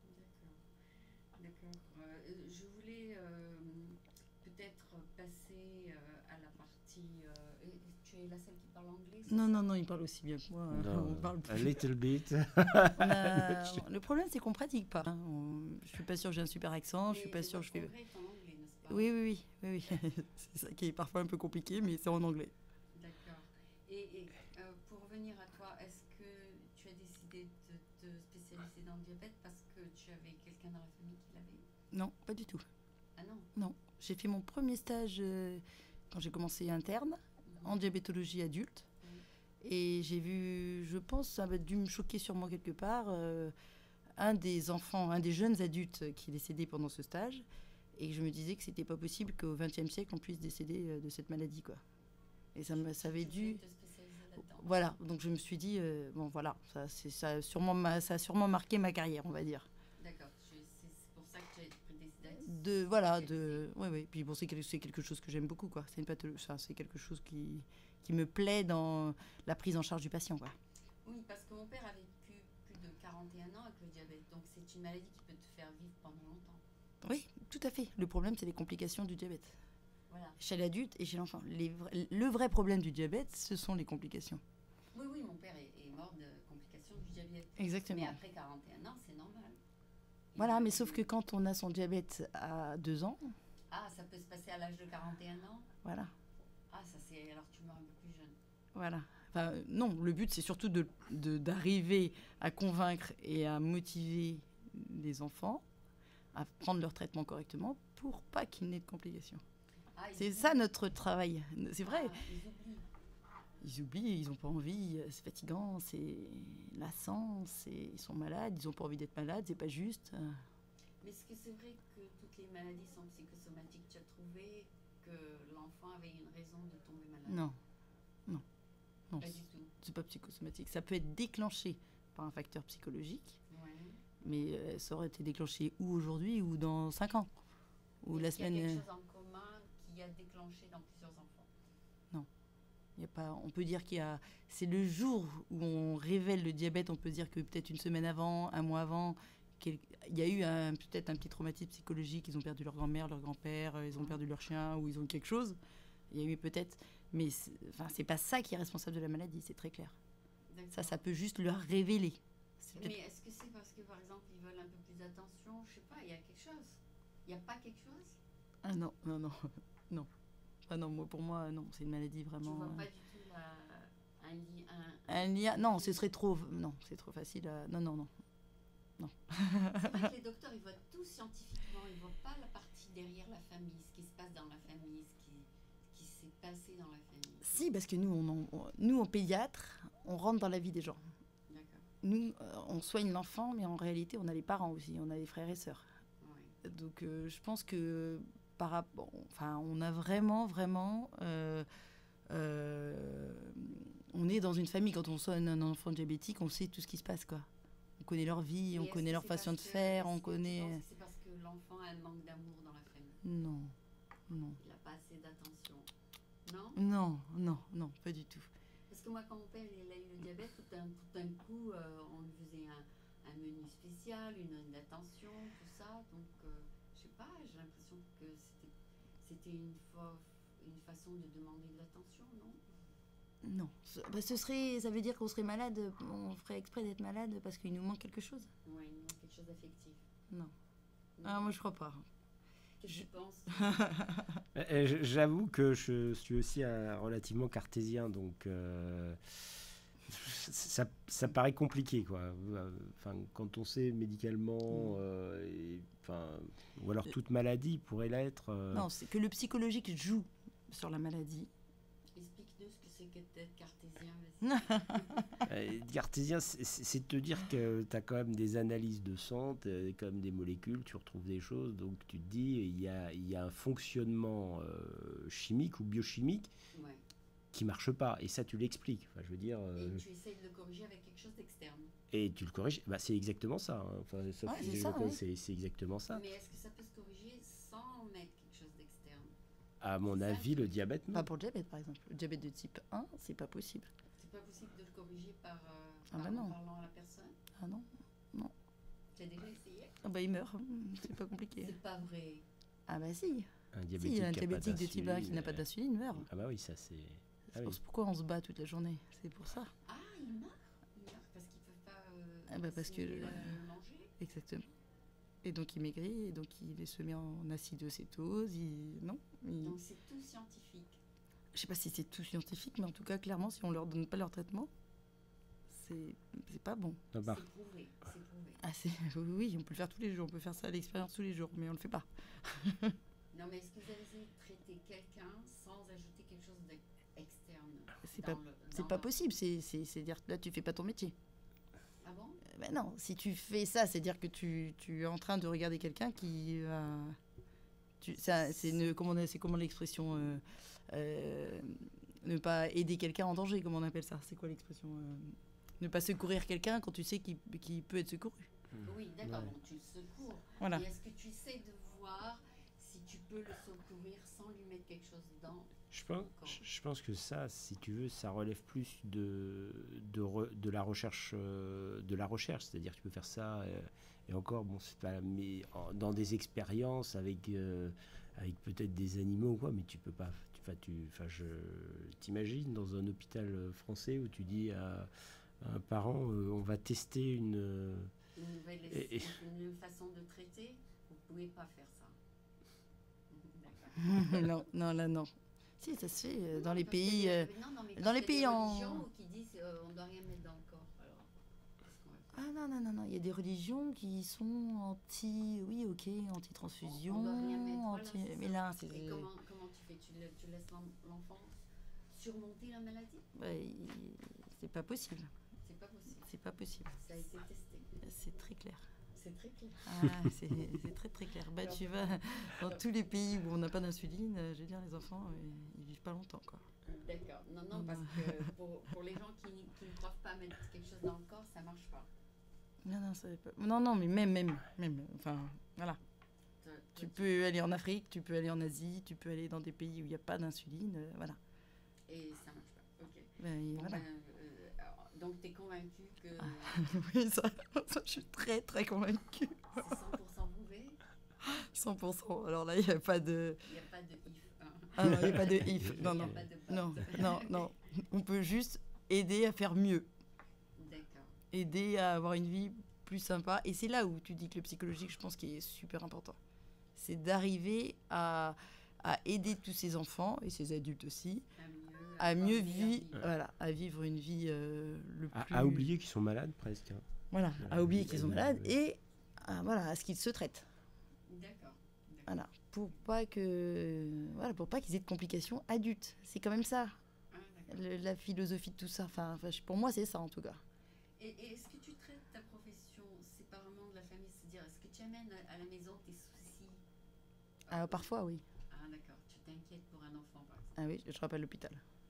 [SPEAKER 2] D'accord, d'accord. Euh, je voulais euh, peut-être passer euh, à la partie... euh, et tu es la seule qui parle anglais, c'est
[SPEAKER 1] Non,
[SPEAKER 2] ça?
[SPEAKER 1] non, non, il parle aussi bien que moi. hein.
[SPEAKER 3] Non,
[SPEAKER 1] On parle
[SPEAKER 3] a
[SPEAKER 1] plus.
[SPEAKER 3] little bit.
[SPEAKER 1] On a- Le problème, c'est qu'on pratique pas. hein. On- Je suis pas sûre que j'ai un super accent. Je suis
[SPEAKER 2] Mais
[SPEAKER 1] pas sûre que je fais.
[SPEAKER 2] votre anglais est en anglais, n'est-ce pas?
[SPEAKER 1] Oui, oui, oui, oui, oui. C'est ça qui est parfois un peu compliqué, mais c'est en anglais.
[SPEAKER 2] D'accord. Et, et, euh, pour revenir à toi, est-ce que tu as décidé de te spécialiser dans le diabète parce que tu avais quelqu'un dans la famille qui l'avait?
[SPEAKER 1] Non, pas du tout.
[SPEAKER 2] Ah non.
[SPEAKER 1] Non, j'ai fait mon premier stage euh, quand j'ai commencé interne
[SPEAKER 2] Mhm.
[SPEAKER 1] en diabétologie adulte.
[SPEAKER 2] Oui.
[SPEAKER 1] Et j'ai vu, je pense, ça a dû me choquer sûrement quelque part, euh, un des enfants, un des jeunes adultes qui est décédé pendant ce stage. Et je me disais que c'était pas possible qu'au vingtième siècle, on puisse décéder euh, de cette maladie, quoi. Et ça, me, ça avait
[SPEAKER 2] Tu
[SPEAKER 1] dû...
[SPEAKER 2] voulais te spécialiser là-dedans.
[SPEAKER 1] Voilà, donc je me suis dit, euh, bon voilà, ça, c'est, ça, a sûrement ma- ça a sûrement marqué ma carrière, on va dire.
[SPEAKER 2] D'accord. Je- C'est c'est pour ça que tu as décidé.
[SPEAKER 1] De, voilà, de... Oui, oui. Puis bon, c'est quelque, c'est quelque chose que j'aime beaucoup, quoi. C'est une pathologie, ça, c'est quelque chose qui, qui me plaît dans la prise en charge du patient, quoi.
[SPEAKER 2] Oui, parce que mon père a vécu plus de quarante et un ans avec le diabète, donc c'est une maladie qui peut te faire vivre pendant longtemps.
[SPEAKER 1] Oui, tout à fait. Le problème, c'est les complications du diabète.
[SPEAKER 2] Voilà.
[SPEAKER 1] Chez l'adulte et chez l'enfant. Les vra- le vrai problème du diabète, ce sont les complications.
[SPEAKER 2] Oui, oui, mon père est, est mort de complications du diabète.
[SPEAKER 1] Exactement.
[SPEAKER 2] Mais après quarante et un ans, c'est normal. Et
[SPEAKER 1] Voilà,
[SPEAKER 2] donc,
[SPEAKER 1] mais sauf que quand on a son diabète à deux ans,
[SPEAKER 2] Ah, ça peut se passer à l'âge de quarante et un ans?
[SPEAKER 1] voilà,
[SPEAKER 2] Ah, ça c'est... Alors tu meurs un peu plus jeune.
[SPEAKER 1] voilà. Enfin, euh, non, le but, c'est surtout de, de- d'arriver à convaincre et à motiver les enfants à prendre leur traitement correctement pour pas qu'il n'ait de complications.
[SPEAKER 2] Ah, ils
[SPEAKER 1] C'est
[SPEAKER 2] oublient.
[SPEAKER 1] ça notre travail. C'est vrai.
[SPEAKER 2] Ah, ils oublient.
[SPEAKER 1] Ils oublient, ils n'ont pas envie, c'est fatigant, c'est lassant, c'est... ils sont malades, ils n'ont pas envie d'être malades, c'est pas juste.
[SPEAKER 2] Mais est-ce que c'est vrai que toutes les maladies sont psychosomatiques? Tu as trouvé que l'enfant avait une raison de tomber malade?
[SPEAKER 1] Non, non, non,
[SPEAKER 2] Pas
[SPEAKER 1] c'est-
[SPEAKER 2] du tout.
[SPEAKER 1] c'est pas psychosomatique. Ça peut être déclenché par un facteur psychologique,
[SPEAKER 2] Ouais.
[SPEAKER 1] mais euh, ça aurait été déclenché ou aujourd'hui ou dans cinq ans. Ou la
[SPEAKER 2] Est-ce qu'il y a
[SPEAKER 1] semaine.
[SPEAKER 2] quelque
[SPEAKER 1] euh,
[SPEAKER 2] chose en commun qui a déclenché dans plusieurs enfants?
[SPEAKER 1] y a pas, on peut dire qu'il y a. C'est le jour où on révèle le diabète, on peut dire que peut-être une semaine avant, un mois avant, quel- il y a eu un- peut-être un petit traumatisme psychologique. Ils ont perdu leur grand-mère, leur grand-père, euh, ils ont perdu leur chien ou ils ont quelque chose. Il y a eu peut-être. Mais c'est, enfin, c'est pas ça qui est responsable de la maladie, c'est très clair.
[SPEAKER 2] D'accord.
[SPEAKER 1] Ça, ça peut juste leur révéler. C'est peut-être-
[SPEAKER 2] Mais est-ce que c'est parce que, par exemple, ils veulent un peu plus d'attention? Je sais pas, il y a quelque chose. Il n'y a pas quelque chose?
[SPEAKER 1] Ah non, non, non, non. Ah non, moi, pour moi, non, c'est une maladie
[SPEAKER 2] Tu
[SPEAKER 1] vraiment.
[SPEAKER 2] vois
[SPEAKER 1] euh,
[SPEAKER 2] pas du tout la... un lien... Un...
[SPEAKER 1] Un lien. Non, ce serait trop. Non, c'est trop facile. À... Non, non, non.
[SPEAKER 2] C'est vrai que les docteurs, ils voient tout scientifiquement. Ils voient pas la partie derrière la famille, ce qui se passe dans la famille, ce qui, ce qui s'est passé dans la famille.
[SPEAKER 1] Si, parce que nous, on, en- on- nous, en pédiatre, on rentre dans la vie des gens.
[SPEAKER 2] D'accord.
[SPEAKER 1] Nous, euh, on soigne l'enfant, mais en réalité, on a les parents aussi, on a les frères et sœurs.
[SPEAKER 2] Ouais.
[SPEAKER 1] Donc, euh, je pense que par rapport, enfin, on a vraiment, vraiment, euh, euh, on est dans une famille. Quand on sonne un enfant diabétique, on sait tout ce qui se passe, quoi. On connaît leur vie,
[SPEAKER 2] Et
[SPEAKER 1] on
[SPEAKER 2] est-ce
[SPEAKER 1] connaît
[SPEAKER 2] que
[SPEAKER 1] leur
[SPEAKER 2] c'est
[SPEAKER 1] façon de
[SPEAKER 2] parce que-
[SPEAKER 1] faire,
[SPEAKER 2] est-ce
[SPEAKER 1] on
[SPEAKER 2] que tu
[SPEAKER 1] connaît...
[SPEAKER 2] penses que c'est parce que l'enfant a un manque d'amour dans la famille.
[SPEAKER 1] Non, non,
[SPEAKER 2] Il n'a pas assez d'attention. Non?
[SPEAKER 1] non, non, non, pas du tout.
[SPEAKER 2] Parce que moi, quand mon père il a eu le diabète, tout d'un, tout d'un coup, euh, on lui faisait un, un menu spécial, une, une attention, tout ça. Donc, euh, je sais pas, j'ai l'impression que c'était, c'était une, fa- une façon de demander de l'attention, non?
[SPEAKER 1] Non, ce, bah, ce serait, ça veut dire qu'on serait malade, on ferait exprès d'être malade parce qu'il nous manque quelque chose.
[SPEAKER 2] Oui, non, quelque chose d'affectif.
[SPEAKER 1] Non.
[SPEAKER 2] Non.
[SPEAKER 1] Ah, moi je crois pas.
[SPEAKER 2] Qu'est-ce que
[SPEAKER 1] je-
[SPEAKER 2] tu penses?
[SPEAKER 3] Euh, euh, j- J'avoue que je suis aussi euh, relativement cartésien, donc euh, ça, ça paraît compliqué, quoi. Euh, Enfin, quand on sait médicalement, euh, et, enfin, ou alors toute maladie pourrait l'être. euh,
[SPEAKER 1] Non, c'est que le psychologique joue sur la maladie.
[SPEAKER 2] Explique-nous ce que c'est que d'être cartésien. vas-y.
[SPEAKER 3] Euh, cartésien, c'est c'est de te dire que tu as quand même des analyses de sang, tu as quand même des molécules, tu retrouves des choses, donc tu te dis, il y a, il y a un fonctionnement euh, chimique ou biochimique
[SPEAKER 2] Ouais.
[SPEAKER 3] qui marche pas, et ça tu l'expliques. Enfin, je veux dire,
[SPEAKER 2] Et
[SPEAKER 3] euh,
[SPEAKER 2] tu essayes de le corriger avec quelque chose d'externe.
[SPEAKER 3] et tu le corriges, bah, c'est exactement ça. Hein. Enfin, sauf
[SPEAKER 1] Ouais,
[SPEAKER 3] si
[SPEAKER 1] c'est
[SPEAKER 3] je
[SPEAKER 1] ça,
[SPEAKER 3] me trompe,
[SPEAKER 1] ouais.
[SPEAKER 3] c'est c'est exactement ça.
[SPEAKER 2] Mais est-ce que ça peut se corriger sans mettre quelque chose d'externe?
[SPEAKER 3] À mon
[SPEAKER 2] c'est ça,
[SPEAKER 3] avis,
[SPEAKER 2] le
[SPEAKER 3] le
[SPEAKER 2] truc.
[SPEAKER 3] diabète, non.
[SPEAKER 1] Pas pour le diabète, par exemple. Le diabète de type un, c'est pas possible.
[SPEAKER 2] C'est pas possible de le corriger par, euh,
[SPEAKER 1] Ah
[SPEAKER 2] par-
[SPEAKER 1] bah non.
[SPEAKER 2] en parlant à la personne?
[SPEAKER 1] Ah non.
[SPEAKER 2] Tu as déjà essayé?
[SPEAKER 1] Ah bah il meurt, c'est pas compliqué.
[SPEAKER 2] C'est pas vrai.
[SPEAKER 1] Ah bah si.
[SPEAKER 3] Un
[SPEAKER 1] Si,
[SPEAKER 3] diabétique,
[SPEAKER 1] un
[SPEAKER 3] qui a pas
[SPEAKER 1] diabétique de type un qui
[SPEAKER 3] d'insuline,
[SPEAKER 1] n'a pas
[SPEAKER 3] euh,
[SPEAKER 1] d'insuline meurt.
[SPEAKER 3] Ah bah oui, ça c'est.
[SPEAKER 1] C'est
[SPEAKER 3] Ah
[SPEAKER 1] pour-
[SPEAKER 3] oui.
[SPEAKER 1] pourquoi on se bat toute la journée. C'est pour ça.
[SPEAKER 2] Ah, il meurt? Il meurt parce qu'ils peuvent pas euh,
[SPEAKER 1] Ah bah parce que-
[SPEAKER 2] assimiler le- le manger?
[SPEAKER 1] Exactement. Et donc il maigrit, et donc il se met en acidocétose. Il... Non. il-
[SPEAKER 2] Donc c'est tout scientifique.
[SPEAKER 1] Je sais pas si c'est tout scientifique, mais en tout cas, clairement, si on leur donne pas leur traitement, c'est c'est pas bon.
[SPEAKER 3] Ah bah,
[SPEAKER 2] C'est prouvé. C'est prouvé.
[SPEAKER 1] Ah, c'est... Oui, oui, on peut le faire tous les jours. On peut faire ça à l'expérience tous les jours, mais on le fait pas.
[SPEAKER 2] Non, mais est-ce que vous avez essayé de traiter quelqu'un sans ajouter quelque chose d'externe?
[SPEAKER 1] C'est
[SPEAKER 2] dans
[SPEAKER 1] pas,
[SPEAKER 2] le-
[SPEAKER 1] c'est
[SPEAKER 2] dans-
[SPEAKER 1] pas possible. C'est, c'est, c'est dire là, tu fais pas ton métier.
[SPEAKER 2] Ah bon?
[SPEAKER 1] Euh, Ben non, si tu fais ça, c'est dire que tu, tu es en train de regarder quelqu'un qui va. Tu, ça, c'est, une, comment, on- c'est comment l'expression euh, euh, ne pas aider quelqu'un en danger, comment on appelle ça? C'est quoi l'expression euh, ne pas secourir quelqu'un quand tu sais qu'il, qu'il peut être secouru.
[SPEAKER 2] Oui, d'accord.
[SPEAKER 3] Ouais.
[SPEAKER 2] Bon, tu le secours.
[SPEAKER 1] Voilà.
[SPEAKER 2] Mais est-ce que tu essaies de voir si tu peux le secourir sans lui mettre quelque chose dans?
[SPEAKER 3] je pense, je- je pense que ça, si tu veux, ça relève plus de, de, re- de la recherche, euh, de la recherche. C'est-à-dire que tu peux faire ça, euh, et encore, bon, c'est pas, mais en- dans des expériences avec, euh, avec peut-être des animaux ou quoi, mais tu peux pas. tu- Enfin, tu, enfin, je t'imagine dans un hôpital français où tu dis à, à un parent, euh, on va tester une. euh,
[SPEAKER 2] Une nouvelle
[SPEAKER 3] Et- et-
[SPEAKER 2] une façon de traiter? Vous pouvez pas faire ça. D'accord.
[SPEAKER 1] non, non, là, non. Si, ça se fait euh, dans
[SPEAKER 2] Non,
[SPEAKER 1] les
[SPEAKER 2] parce qu'il
[SPEAKER 1] pays.
[SPEAKER 2] y a-
[SPEAKER 1] euh,
[SPEAKER 2] non, non, mais
[SPEAKER 1] dans
[SPEAKER 2] parce
[SPEAKER 1] les
[SPEAKER 2] qu'il y a
[SPEAKER 1] pays
[SPEAKER 2] des
[SPEAKER 1] en-
[SPEAKER 2] religions qui disent euh, on doit rien mettre dans le corps. Alors, qu'est-ce qu'on va faire?
[SPEAKER 1] Ah non, non, non, non. Il y a des religions qui sont anti. Oui, ok, anti-transfusion.
[SPEAKER 2] On doit rien mettre, voilà,
[SPEAKER 1] anti-
[SPEAKER 2] c'est
[SPEAKER 1] Mais
[SPEAKER 2] ça.
[SPEAKER 1] là, c'est.
[SPEAKER 2] Et comment, comment tu fais? Tu, la- tu laisses l'en- l'enfant surmonter la maladie?
[SPEAKER 1] bah, il- c'est pas possible.
[SPEAKER 2] C'est pas possible.
[SPEAKER 1] C'est pas possible.
[SPEAKER 2] Ça a été testé.
[SPEAKER 1] C'est très clair.
[SPEAKER 2] C'est très clair.
[SPEAKER 1] Ah, c'est c'est très très clair. Bah, tu vas dans tous les pays où on n'a pas d'insuline, euh, je veux dire, les enfants, euh, ils vivent pas longtemps, quoi.
[SPEAKER 2] D'accord. Non, non, parce que pour, pour les gens qui, qui ne peuvent pas mettre quelque chose dans le corps, ça marche pas.
[SPEAKER 1] Non, non, ça va pas. Non, non, mais même, même, même. Enfin, voilà.
[SPEAKER 2] Toi- toi,
[SPEAKER 1] Tu peux aller en Afrique, tu peux aller en Asie, tu peux aller dans des pays où il n'y a pas d'insuline, euh, voilà.
[SPEAKER 2] Et ça marche pas. Ok.
[SPEAKER 1] Ben, et
[SPEAKER 2] Bon,
[SPEAKER 1] voilà.
[SPEAKER 2] ben, euh, alors, donc, tu es convaincu que
[SPEAKER 1] Oui, ça, ça, je suis très très convaincue.
[SPEAKER 2] c'est cent pour cent prouvé?
[SPEAKER 1] cent pour cent. Alors là, il n'y a pas de.
[SPEAKER 2] Il n'y a pas de if. hein.
[SPEAKER 1] Ah non, il n'y a pas de if. Non,
[SPEAKER 2] Il y a
[SPEAKER 1] non.
[SPEAKER 2] pas de but.
[SPEAKER 1] Non, non, non. On peut juste aider à faire mieux.
[SPEAKER 2] D'accord.
[SPEAKER 1] Aider à avoir une vie plus sympa. Et c'est là où tu dis que le psychologique, je pense, qui est super important. C'est d'arriver à, à aider tous ces enfants, et ces adultes aussi,
[SPEAKER 2] À mieux,
[SPEAKER 1] à
[SPEAKER 2] avoir
[SPEAKER 1] mieux
[SPEAKER 2] une meilleure
[SPEAKER 1] vivre,
[SPEAKER 2] vie.
[SPEAKER 1] voilà, à vivre une vie euh, le
[SPEAKER 3] à,
[SPEAKER 1] plus...
[SPEAKER 3] à oublier qu'ils sont malades presque. hein.
[SPEAKER 1] Voilà, à
[SPEAKER 3] Euh,
[SPEAKER 1] oublier qu'ils sont
[SPEAKER 3] euh,
[SPEAKER 1] malades
[SPEAKER 3] euh,
[SPEAKER 1] et à, voilà, à ce qu'ils se traitent.
[SPEAKER 2] D'accord. D'accord.
[SPEAKER 1] Voilà, pour pas que, voilà, pour pas qu'ils aient de complications adultes. C'est quand même ça,
[SPEAKER 2] Ah, d'accord.
[SPEAKER 1] le- la philosophie de tout ça. Enfin, enfin, je- pour moi, c'est ça en tout cas.
[SPEAKER 2] Et, et est-ce que tu traites ta profession séparément de la famille? C'est-à-dire, est-ce que tu amènes à, à la maison tes soucis?
[SPEAKER 1] Ah, parfois, oui.
[SPEAKER 2] Ah, d'accord. Tu t'inquiètes pour un enfant, par exemple.
[SPEAKER 1] Ah oui, je rappelle l'hôpital.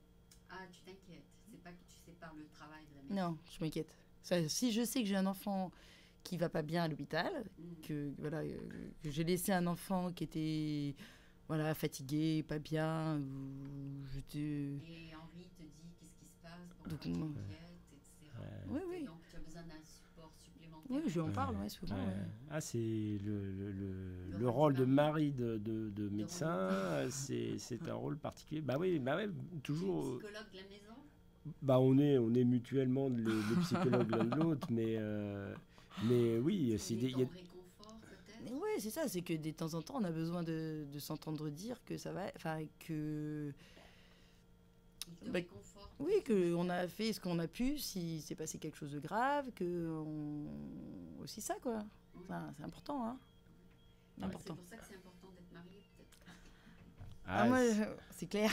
[SPEAKER 2] Ah, tu t'inquiètes. C'est pas que tu sépares le travail de la maison.
[SPEAKER 1] Non, je m'inquiète. Ça, si je sais que j'ai un enfant qui va pas bien à l'hôpital,
[SPEAKER 2] Mm.
[SPEAKER 1] que voilà, euh, que j'ai laissé un enfant qui était voilà fatigué, pas bien, ou j'étais.
[SPEAKER 2] Et Henri te dit qu'est-ce qui se passe, pourquoi
[SPEAKER 1] Donc,
[SPEAKER 2] tu
[SPEAKER 1] moi-
[SPEAKER 2] t'inquiètes, et cetera.
[SPEAKER 1] Oui, oui.
[SPEAKER 2] Et donc tu as besoin d'un support supplémentaire.
[SPEAKER 1] Oui, je lui en
[SPEAKER 3] Ouais.
[SPEAKER 1] parle, ouais, souvent.
[SPEAKER 3] Ouais.
[SPEAKER 1] ouais.
[SPEAKER 3] Ah, c'est le, le, le,
[SPEAKER 2] Le
[SPEAKER 3] le
[SPEAKER 2] rôle
[SPEAKER 3] rôle
[SPEAKER 2] du
[SPEAKER 3] de
[SPEAKER 2] mari.
[SPEAKER 3] mari de, de, de médecin, euh, c'est c'est un rôle particulier. Bah oui, bah ouais,
[SPEAKER 2] Tu es
[SPEAKER 3] toujours.
[SPEAKER 2] psychologue de la maison.
[SPEAKER 3] Bah on est, on est mutuellement les, les psychologues l'un de l'autre, mais, euh, mais oui, c'est
[SPEAKER 2] Il
[SPEAKER 3] des-
[SPEAKER 2] est
[SPEAKER 3] il y a-
[SPEAKER 2] ton réconfort peut-être.
[SPEAKER 1] Mais ouais, c'est ça, c'est que de temps en temps, on a besoin de, de s'entendre dire que ça va, enfin que
[SPEAKER 2] Il te
[SPEAKER 1] Bah,
[SPEAKER 2] réconforte.
[SPEAKER 1] oui, que on a fait ce qu'on a pu, si c'est passé quelque chose de grave, que on... aussi ça quoi.
[SPEAKER 2] Oui.
[SPEAKER 1] Enfin, c'est important, hein.
[SPEAKER 2] C'est
[SPEAKER 1] Important.
[SPEAKER 2] pour ça que c'est important d'être marié peut-être.
[SPEAKER 1] Ah,
[SPEAKER 3] ah,
[SPEAKER 1] moi,
[SPEAKER 3] c'est-
[SPEAKER 1] euh, c'est clair.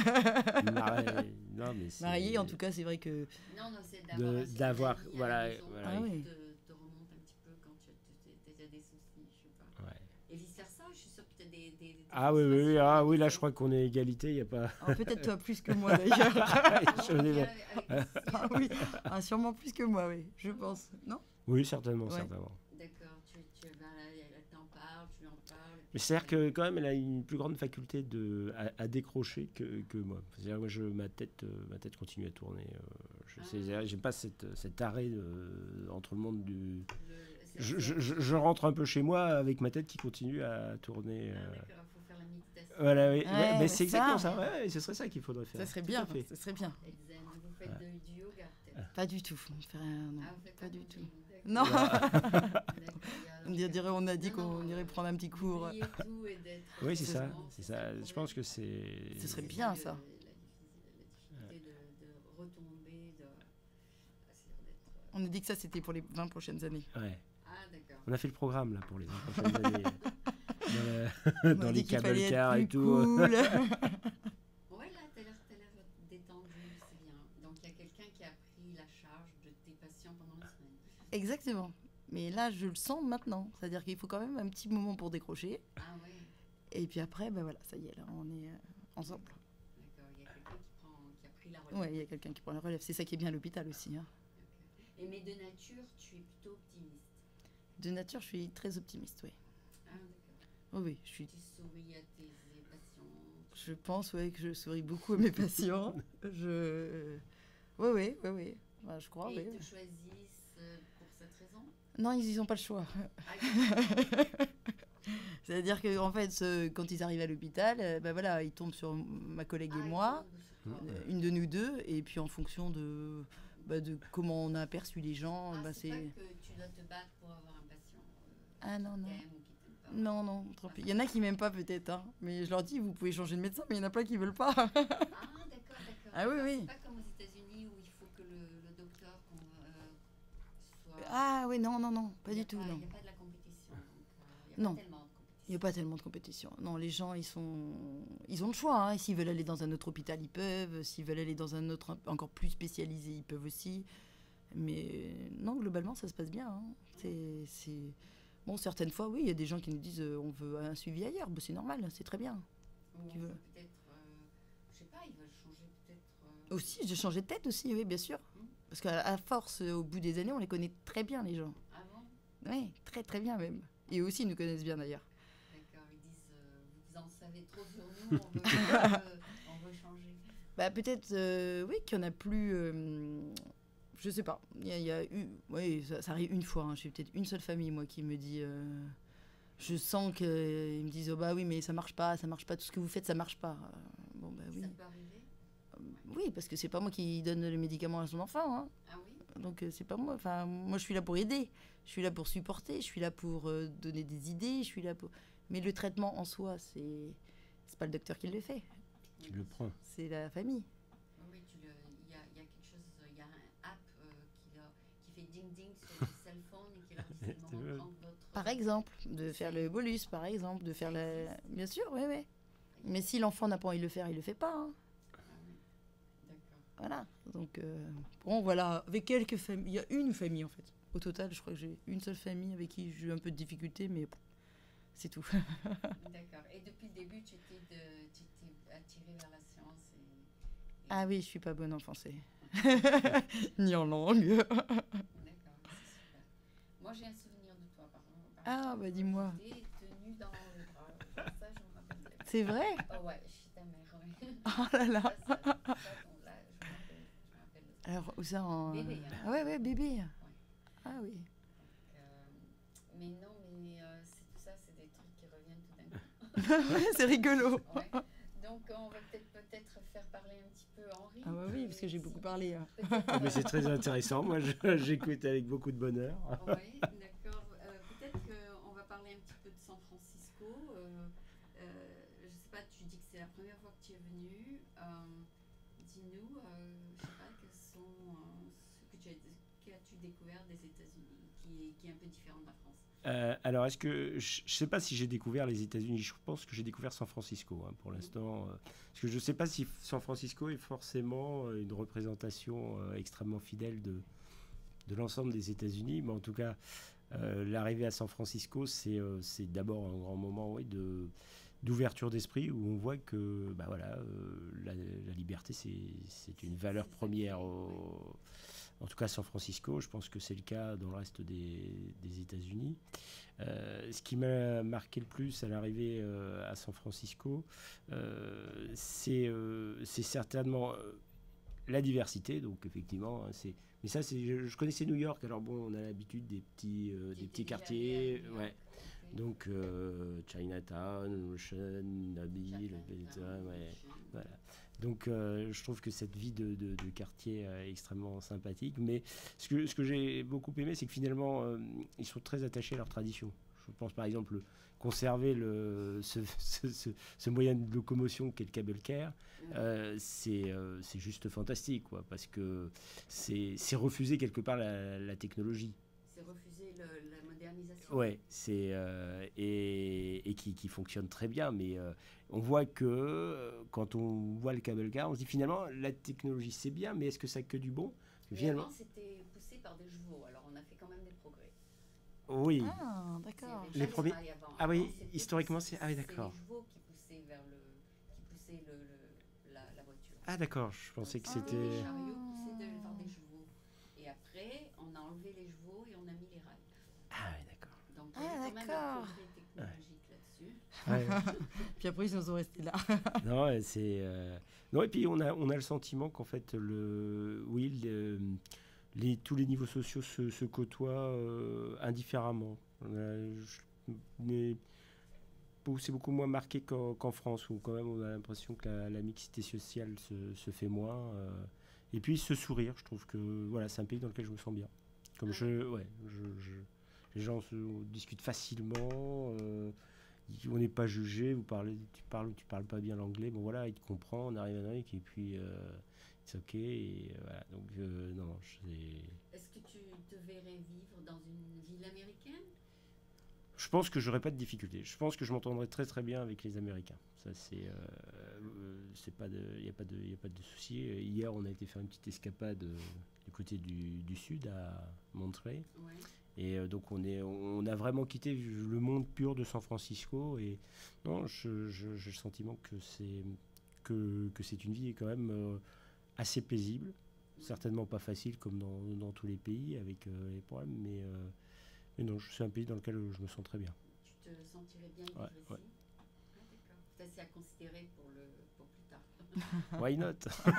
[SPEAKER 3] marié, non, mais c'est-
[SPEAKER 1] Marié, en tout cas, c'est vrai que
[SPEAKER 2] Non, non, c'est
[SPEAKER 3] De-
[SPEAKER 2] d'avoir un
[SPEAKER 3] d'avoir,
[SPEAKER 2] ami à la
[SPEAKER 3] voilà,
[SPEAKER 2] maison
[SPEAKER 3] voilà.
[SPEAKER 1] Ah
[SPEAKER 2] qui
[SPEAKER 1] oui.
[SPEAKER 2] te, te remonte un petit peu quand tu as des soucis, je sais pas.
[SPEAKER 3] Ouais.
[SPEAKER 2] Et vice versa, je suis sûre que tu as des, des, des
[SPEAKER 3] Ah oui, oui, oui,
[SPEAKER 2] frustrations
[SPEAKER 3] ah,
[SPEAKER 2] à la
[SPEAKER 3] oui, là
[SPEAKER 2] maison.
[SPEAKER 3] je crois qu'on est égalité, il n'y a pas.
[SPEAKER 1] oh, peut-être toi plus que moi d'ailleurs.
[SPEAKER 3] Je
[SPEAKER 2] Non,
[SPEAKER 3] l'ai-
[SPEAKER 2] bien avec- avec aussi,
[SPEAKER 1] ah oui, ah, sûrement plus que moi, oui, je pense. Non.
[SPEAKER 3] Oui, certainement,
[SPEAKER 1] Ouais.
[SPEAKER 3] certainement.
[SPEAKER 2] D'accord, tu, tu ben, là, elle t'en parle, tu lui en parles. et
[SPEAKER 3] Mais
[SPEAKER 2] puis
[SPEAKER 3] c'est-à-dire
[SPEAKER 2] elle-
[SPEAKER 3] que quand même, elle a une plus grande faculté de, à, à décrocher que, que moi. C'est-à-dire moi, je, ma, tête, euh, ma tête continue à tourner. euh, je
[SPEAKER 2] Ah.
[SPEAKER 3] sais, j'aime pas cette, cet arrêt euh, entre le monde du...
[SPEAKER 2] le- c'est-
[SPEAKER 3] Je,
[SPEAKER 2] c'est-
[SPEAKER 3] je, je- je rentre un peu chez moi avec ma tête qui continue à tourner.
[SPEAKER 2] Ah,
[SPEAKER 3] euh.
[SPEAKER 2] d'accord, il faut faire la méditation.
[SPEAKER 3] Voilà, oui.
[SPEAKER 1] Ouais,
[SPEAKER 3] Ouais, mais
[SPEAKER 1] mais
[SPEAKER 3] c'est exactement
[SPEAKER 1] ça-
[SPEAKER 3] ça. Ouais, ouais, ce serait ça qu'il faudrait faire.
[SPEAKER 1] Ça serait
[SPEAKER 3] Tout
[SPEAKER 1] bien,
[SPEAKER 3] à fait.
[SPEAKER 1] ça serait bien.
[SPEAKER 2] Et zen, vous faites de- du yoga peut-être.
[SPEAKER 1] Pas du tout. On fait rien, non.
[SPEAKER 2] Ah, vous faites
[SPEAKER 1] pas du
[SPEAKER 2] de
[SPEAKER 1] tout.
[SPEAKER 2] yoga, d'accord.
[SPEAKER 1] Non.
[SPEAKER 2] D'accord, il y a-
[SPEAKER 1] On dirait, on a dit
[SPEAKER 2] Non,
[SPEAKER 1] qu'on
[SPEAKER 2] non,
[SPEAKER 1] irait
[SPEAKER 2] euh,
[SPEAKER 1] prendre un petit cours.
[SPEAKER 2] d'oublier tout et d'être
[SPEAKER 3] Oui, c'est ça.
[SPEAKER 2] présent,
[SPEAKER 3] C'est
[SPEAKER 2] ça
[SPEAKER 3] ça.
[SPEAKER 2] le
[SPEAKER 3] Je pense
[SPEAKER 2] problème.
[SPEAKER 3] que c'est.
[SPEAKER 1] Ce serait
[SPEAKER 2] C'est
[SPEAKER 1] bien,
[SPEAKER 2] le-
[SPEAKER 1] ça.
[SPEAKER 2] La, diffici- la difficulté de, de retomber, de, c'est-à-dire d'être. euh,
[SPEAKER 1] On a dit que ça, c'était pour les vingt prochaines années.
[SPEAKER 3] Ouais.
[SPEAKER 2] Ah, d'accord.
[SPEAKER 3] On a fait le programme là pour les vingt prochaines années. Dans, le-
[SPEAKER 1] On
[SPEAKER 3] dans
[SPEAKER 1] a
[SPEAKER 3] les
[SPEAKER 1] dit qu'il
[SPEAKER 3] cable
[SPEAKER 1] fallait être
[SPEAKER 3] cars et
[SPEAKER 1] plus
[SPEAKER 3] tout.
[SPEAKER 1] cool.
[SPEAKER 2] Ouais, là, t'as l'air, t'as l'air détendu, c'est bien. Donc, il y a quelqu'un qui a pris la charge de tes patients pendant la semaine.
[SPEAKER 1] Exactement. Mais là, je le sens maintenant. C'est-à-dire qu'il faut quand même un petit moment pour décrocher.
[SPEAKER 2] Ah, ouais,
[SPEAKER 1] Et puis après, ben voilà, ça y est, là, on est euh, ensemble.
[SPEAKER 2] d'accord. Il y a quelqu'un qui, prend, qui a pris la relève.
[SPEAKER 1] Ouais, il y a quelqu'un qui prend la relève. C'est ça qui est bien à l'hôpital aussi, hein.
[SPEAKER 2] Et mais de nature, tu es plutôt optimiste.
[SPEAKER 1] De nature, je suis très optimiste, oui.
[SPEAKER 2] Ah, d'accord.
[SPEAKER 1] Oui, oui, je suis.
[SPEAKER 2] Tu souris à tes patients.
[SPEAKER 1] Je pense, ouais, que je souris beaucoup à mes patients. Je. Oui, oui, oui, oui. Bah, je crois,
[SPEAKER 2] Et
[SPEAKER 1] oui.
[SPEAKER 2] ils te choisissent euh, pour cette raison.
[SPEAKER 1] Non, ils n'ont pas le choix.
[SPEAKER 2] Ah, d'accord.
[SPEAKER 1] C'est-à-dire que en fait, ce- quand ils arrivent à l'hôpital, euh, ben voilà, ils tombent sur ma collègue
[SPEAKER 2] Ah,
[SPEAKER 1] et
[SPEAKER 2] ils
[SPEAKER 1] moi,
[SPEAKER 2] tombent sur toi.
[SPEAKER 1] euh, une de nous deux, et puis en fonction de, bah, de comment on a aperçu les gens,
[SPEAKER 2] Ah,
[SPEAKER 1] bah,
[SPEAKER 2] c'est
[SPEAKER 1] c'est.
[SPEAKER 2] pas que tu dois te battre pour avoir un patient euh,
[SPEAKER 1] Ah non,
[SPEAKER 2] qui
[SPEAKER 1] non.
[SPEAKER 2] t'aime ou qui t'aime pas.
[SPEAKER 1] Non, non, tant pis. Il y en a qui m'aiment pas peut-être, hein, mais je leur dis, vous pouvez changer de médecin, mais il y en a plein qui veulent pas.
[SPEAKER 2] Ah, d'accord, d'accord.
[SPEAKER 1] Ah oui,
[SPEAKER 2] d'accord.
[SPEAKER 1] oui.
[SPEAKER 2] C'est pas comme aux États-Unis où il faut que le, le docteur qu'on, euh, soit.
[SPEAKER 1] Ah oui, non, non, non, pas
[SPEAKER 2] Il y a
[SPEAKER 1] du tout,
[SPEAKER 2] pas-
[SPEAKER 1] non.
[SPEAKER 2] Il n'y a pas de la compétition. Donc, euh, il n'y a
[SPEAKER 1] Non.
[SPEAKER 2] pas tellement de compétition.
[SPEAKER 1] Il n'y a pas tellement de compétition. Non, les gens, ils sont, ils ont le choix. Hein. S'ils veulent aller dans un autre hôpital, ils peuvent. S'ils veulent aller dans un autre un- encore plus spécialisé, ils peuvent aussi. Mais non, globalement, ça se passe bien. Hein. C'est, c'est... Bon, certaines fois, oui, il y a des gens qui nous disent euh, on veut un suivi ailleurs. Ben, c'est normal, c'est très bien.
[SPEAKER 2] Ou
[SPEAKER 1] Tu
[SPEAKER 2] on
[SPEAKER 1] veux.
[SPEAKER 2] veut peut-être. Euh, je sais pas, ils veulent changer peut-être. euh,
[SPEAKER 1] Aussi, j'ai changé de tête aussi, oui, bien sûr. Parce qu'à à force, euh, au bout des années, on les connaît très bien, les gens.
[SPEAKER 2] Avant,
[SPEAKER 1] Oui, très très bien même. Et eux aussi, ils nous connaissent bien d'ailleurs.
[SPEAKER 2] d'accord, ils disent euh, vous en savez trop sur nous, on veut, on veut, on veut changer.
[SPEAKER 1] Bah, peut-être, euh, oui, qu'il y en a plus. Euh, je sais pas. Il y a, il y a eu. Oui, ça, ça arrive une fois. Hein. J'ai peut-être une seule famille, moi, qui me dit. euh, je sens qu'ils me disent oh, bah oui, mais ça marche pas, ça marche pas. Tout ce que vous faites, ça marche pas. Euh, bon, bah oui.
[SPEAKER 2] Ça peut arriver.
[SPEAKER 1] Oui, parce que c'est pas moi qui donne le médicament à son enfant. Hein.
[SPEAKER 2] Ah oui.
[SPEAKER 1] Donc, euh, c'est pas moi. Enfin, moi, je suis là pour aider. Je suis là pour supporter. Je suis là pour euh, donner des idées. Je suis là pour. Mais le traitement en soi, c'est. C'est pas le docteur qui le fait.
[SPEAKER 3] Tu le prends.
[SPEAKER 1] C'est la famille.
[SPEAKER 2] Oui, oui, tu le, il y a, il y a quelque chose, il y a un app euh, qui, leur- qui fait ding ding sur les cell phones et qui leur dit c'est le moment de prendre votre.
[SPEAKER 1] Par exemple, de faire le bolus, par exemple, de faire la... Bien sûr, oui, oui. Mais si l'enfant n'a pas envie de le faire, il le fait pas. Hein.
[SPEAKER 2] Ah oui. D'accord.
[SPEAKER 1] Voilà. Donc, euh, bon, voilà. Avec quelques familles. Il y a une famille, en fait. Au total, je crois que j'ai une seule famille avec qui j'ai eu un peu de difficulté, mais bon, c'est tout.
[SPEAKER 2] D'accord. Et depuis le début, tu t'es, de, tu t'es attiré vers la science
[SPEAKER 1] Ah oui, je suis pas bonne en français. Ni en langue.
[SPEAKER 2] D'accord, c'est super. Moi, j'ai un souvenir de toi, par contre.
[SPEAKER 1] Ah, bah dis-moi.
[SPEAKER 2] Tu étais tenue dans les bras. Genre, ça, je me rappelle.
[SPEAKER 1] C'est vrai?
[SPEAKER 2] Oh ouais, je suis ta mère, ouais.
[SPEAKER 1] Oh là là.
[SPEAKER 2] Ça, ça, ça, bon, là, je me rappelle, je me rappelle de ça.
[SPEAKER 1] Alors, où ça en...
[SPEAKER 2] Bébé, hein.
[SPEAKER 1] Ah ouais, ouais, bébé.
[SPEAKER 2] Ouais.
[SPEAKER 1] Ah oui.
[SPEAKER 2] Donc, euh, mais non, mais euh, c'est tout ça, c'est des trucs qui reviennent tout d'un coup.
[SPEAKER 1] C'est rigolo.
[SPEAKER 2] Ouais. Donc, on va peut-être peut-être faire parler un petit peu Henri.
[SPEAKER 1] Ah bah oui, parce que j'ai beaucoup parlé. hein.
[SPEAKER 2] Peut-être,
[SPEAKER 3] Ah, mais c'est très intéressant. Moi, je- j'écoute avec beaucoup de bonheur.
[SPEAKER 2] Oui, d'accord. Euh, peut-être qu'on va parler un petit peu de San Francisco. Euh, euh, je ne sais pas, tu dis que c'est la première fois que tu es venu. Euh, Dis-nous, euh, je ne sais pas, quels sont, euh, ce que tu as, qu'as-tu découvert des États-Unis qui est, qui est un peu différent de la France?
[SPEAKER 3] Euh, alors, est-ce que je ne sais pas si j'ai découvert les États-Unis. Je pense que j'ai découvert San Francisco hein, pour l'instant. euh, parce que je ne sais pas si San Francisco est forcément euh, une représentation euh, extrêmement fidèle de, de l'ensemble des États-Unis. Mais en tout cas, euh, l'arrivée à San Francisco, c'est euh, c'est d'abord un grand moment oui, de d'ouverture d'esprit où on voit que bah voilà, euh, la, la liberté, c'est c'est une valeur première au, en tout cas à San Francisco. Je pense que c'est le cas dans le reste des, des États-Unis. Euh, ce qui m'a marqué le plus à l'arrivée euh, à San Francisco, euh, c'est euh, c'est certainement euh, la diversité. Donc effectivement, hein, c'est. Mais ça, c'est. Je, je connaissais New York. Alors bon, on a l'habitude des petits, euh, des petits quartiers, ouais. Donc euh, Chinatown, Ocean, Nabil, ouais, voilà. Donc euh, je trouve que cette vie de, de, de quartier est extrêmement sympathique. Mais ce que, ce que j'ai beaucoup aimé, c'est que finalement, euh, ils sont très attachés à leur tradition. Je pense par exemple conserver le, ce, ce, ce, ce moyen de locomotion qu'est le cable car, euh, c'est euh, c'est juste fantastique, quoi, parce que c'est c'est refuser quelque part la, la technologie.
[SPEAKER 2] C'est refuser le, la modernisation.
[SPEAKER 3] Ouais, c'est euh, et, et qui, qui fonctionne très bien, mais euh, on voit que euh, quand on voit le cable car, on se dit finalement la technologie c'est bien, mais est-ce que ça a que du bon?
[SPEAKER 2] Mais
[SPEAKER 3] finalement,
[SPEAKER 2] avant, c'était poussé par des chevaux, alors on a fait quand même des progrès.
[SPEAKER 3] oui,
[SPEAKER 1] Ah, d'accord.
[SPEAKER 3] Les premiers-
[SPEAKER 2] Avant.
[SPEAKER 3] ah oui,
[SPEAKER 2] Avant, c'était-
[SPEAKER 3] historiquement, c'est- ah oui,
[SPEAKER 2] c'est
[SPEAKER 3] d'accord.
[SPEAKER 2] les chevaux qui poussaient vers le, qui poussaient le, le- la, la voiture.
[SPEAKER 3] ah d'accord, je pensais que
[SPEAKER 2] Donc,
[SPEAKER 3] c'était.
[SPEAKER 2] Les chariots poussaient de- par des chevaux. Et après, on a enlevé les chevaux et on a mis les rails.
[SPEAKER 3] Ah oui, d'accord.
[SPEAKER 2] Donc,
[SPEAKER 1] Ah,
[SPEAKER 2] il y a quand même un
[SPEAKER 1] d'accord.
[SPEAKER 2] progrès technologique là-dessus.
[SPEAKER 3] Ouais.
[SPEAKER 1] Puis après, ils en sont restés là.
[SPEAKER 3] Non, ouais, c'est euh, non et puis on a on a le sentiment qu'en fait le oui le- les tous les niveaux sociaux se, se côtoient euh, indifféremment. On a- je- mais beau- c'est beaucoup moins marqué qu'en qu'en France où quand même on a l'impression que la, la mixité sociale se, se fait moins. euh. Et puis ce sourire, je trouve que voilà, c'est un pays dans lequel je me sens bien. Comme
[SPEAKER 2] Ah.
[SPEAKER 3] je ouais, je, je- les gens se, on discute facilement. euh, on n'est pas jugé, vous parlez, tu parles ou tu parles pas bien l'anglais, bon voilà, il te comprend, on arrive à un et puis euh, c'est ok, et euh, voilà, donc euh, non, c'est...
[SPEAKER 2] Est-ce que tu te verrais vivre dans une ville américaine?
[SPEAKER 3] Je pense que j'aurais pas de difficulté, je pense que je m'entendrais très très bien avec les Américains, ça c'est, euh, euh, c'est pas de, il y a pas de, y a pas de souci. Hier on a été faire une petite escapade euh, du côté du, du sud à Monterey.
[SPEAKER 2] Ouais.
[SPEAKER 3] Et euh, donc on, est, on a vraiment quitté le monde pur de San Francisco. Et non, je- je- j'ai le sentiment que c'est, que, que c'est une vie quand même euh, assez paisible. Certainement pas facile comme dans, dans tous les pays avec euh, les problèmes. Mais, euh, mais non, c'est un pays dans lequel je me sens très bien.
[SPEAKER 2] Tu te sentirais bien vivre
[SPEAKER 3] Ouais,
[SPEAKER 2] ici?
[SPEAKER 3] ouais.
[SPEAKER 2] Ah, d'accord. Ça, c'est à considérer pour, le, pour plus tard.
[SPEAKER 3] Why not?
[SPEAKER 2] Ouais, si tu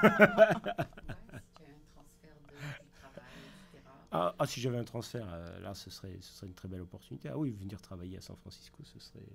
[SPEAKER 2] as un transfert de, du travail, et cetera.
[SPEAKER 3] ah, ah, si j'avais un transfert, euh, là ce serait, ce serait une très belle opportunité. Ah oui, venir travailler à San Francisco, ce serait...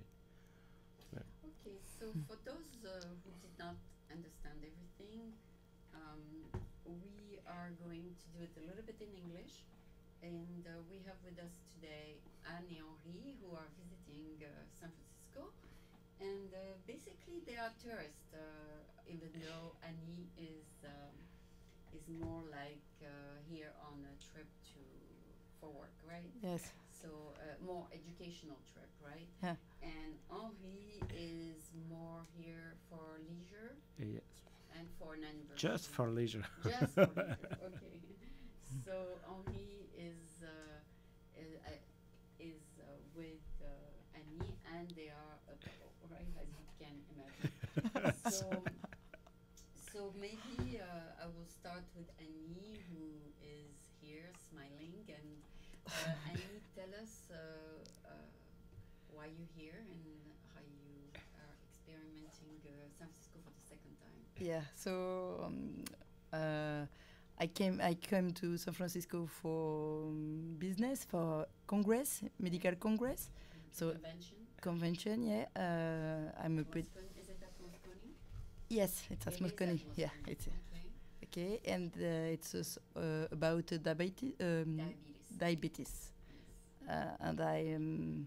[SPEAKER 2] Okay, so for those uh, who did not understand everything, um, we are going to do it a little bit in English. And uh, we have with us today Anne and Henri, who are visiting uh, San Francisco. And uh, basically, they are tourists, uh, even though Annie is um, is more like uh, here on a trip to for work, right?
[SPEAKER 1] Yes.
[SPEAKER 2] So uh, more educational trip, right?
[SPEAKER 1] Yeah.
[SPEAKER 2] And Henri is more here for leisure
[SPEAKER 3] Yes.
[SPEAKER 2] and for an anniversary.
[SPEAKER 3] Just for leisure.
[SPEAKER 2] Just for leisure, okay. So Henri is uh, is, uh, is uh, with uh, Annie, and they are a couple, right? As you can imagine. so, so maybe uh, will start with Annie, who is here smiling. And uh, Annie, tell us uh, uh, why you're here and how you are experimenting uh, San Francisco for the second time.
[SPEAKER 1] Yeah, so um, uh, I came I came to San Francisco for um, business, for congress, medical congress. So
[SPEAKER 2] Convention.
[SPEAKER 1] convention, yeah. Uh, I'm a ped-
[SPEAKER 2] Moscone, is it at Moscone?
[SPEAKER 1] yes, it's at
[SPEAKER 2] It is
[SPEAKER 1] Moscone.
[SPEAKER 2] at
[SPEAKER 1] Yeah,
[SPEAKER 2] Moscone.
[SPEAKER 1] it's
[SPEAKER 2] Okay.
[SPEAKER 1] okay, and uh, it's uh, s- uh, about uh, diabetes. Um,
[SPEAKER 2] Diabetes.
[SPEAKER 1] diabetes,
[SPEAKER 2] Yes.
[SPEAKER 1] uh, and I um,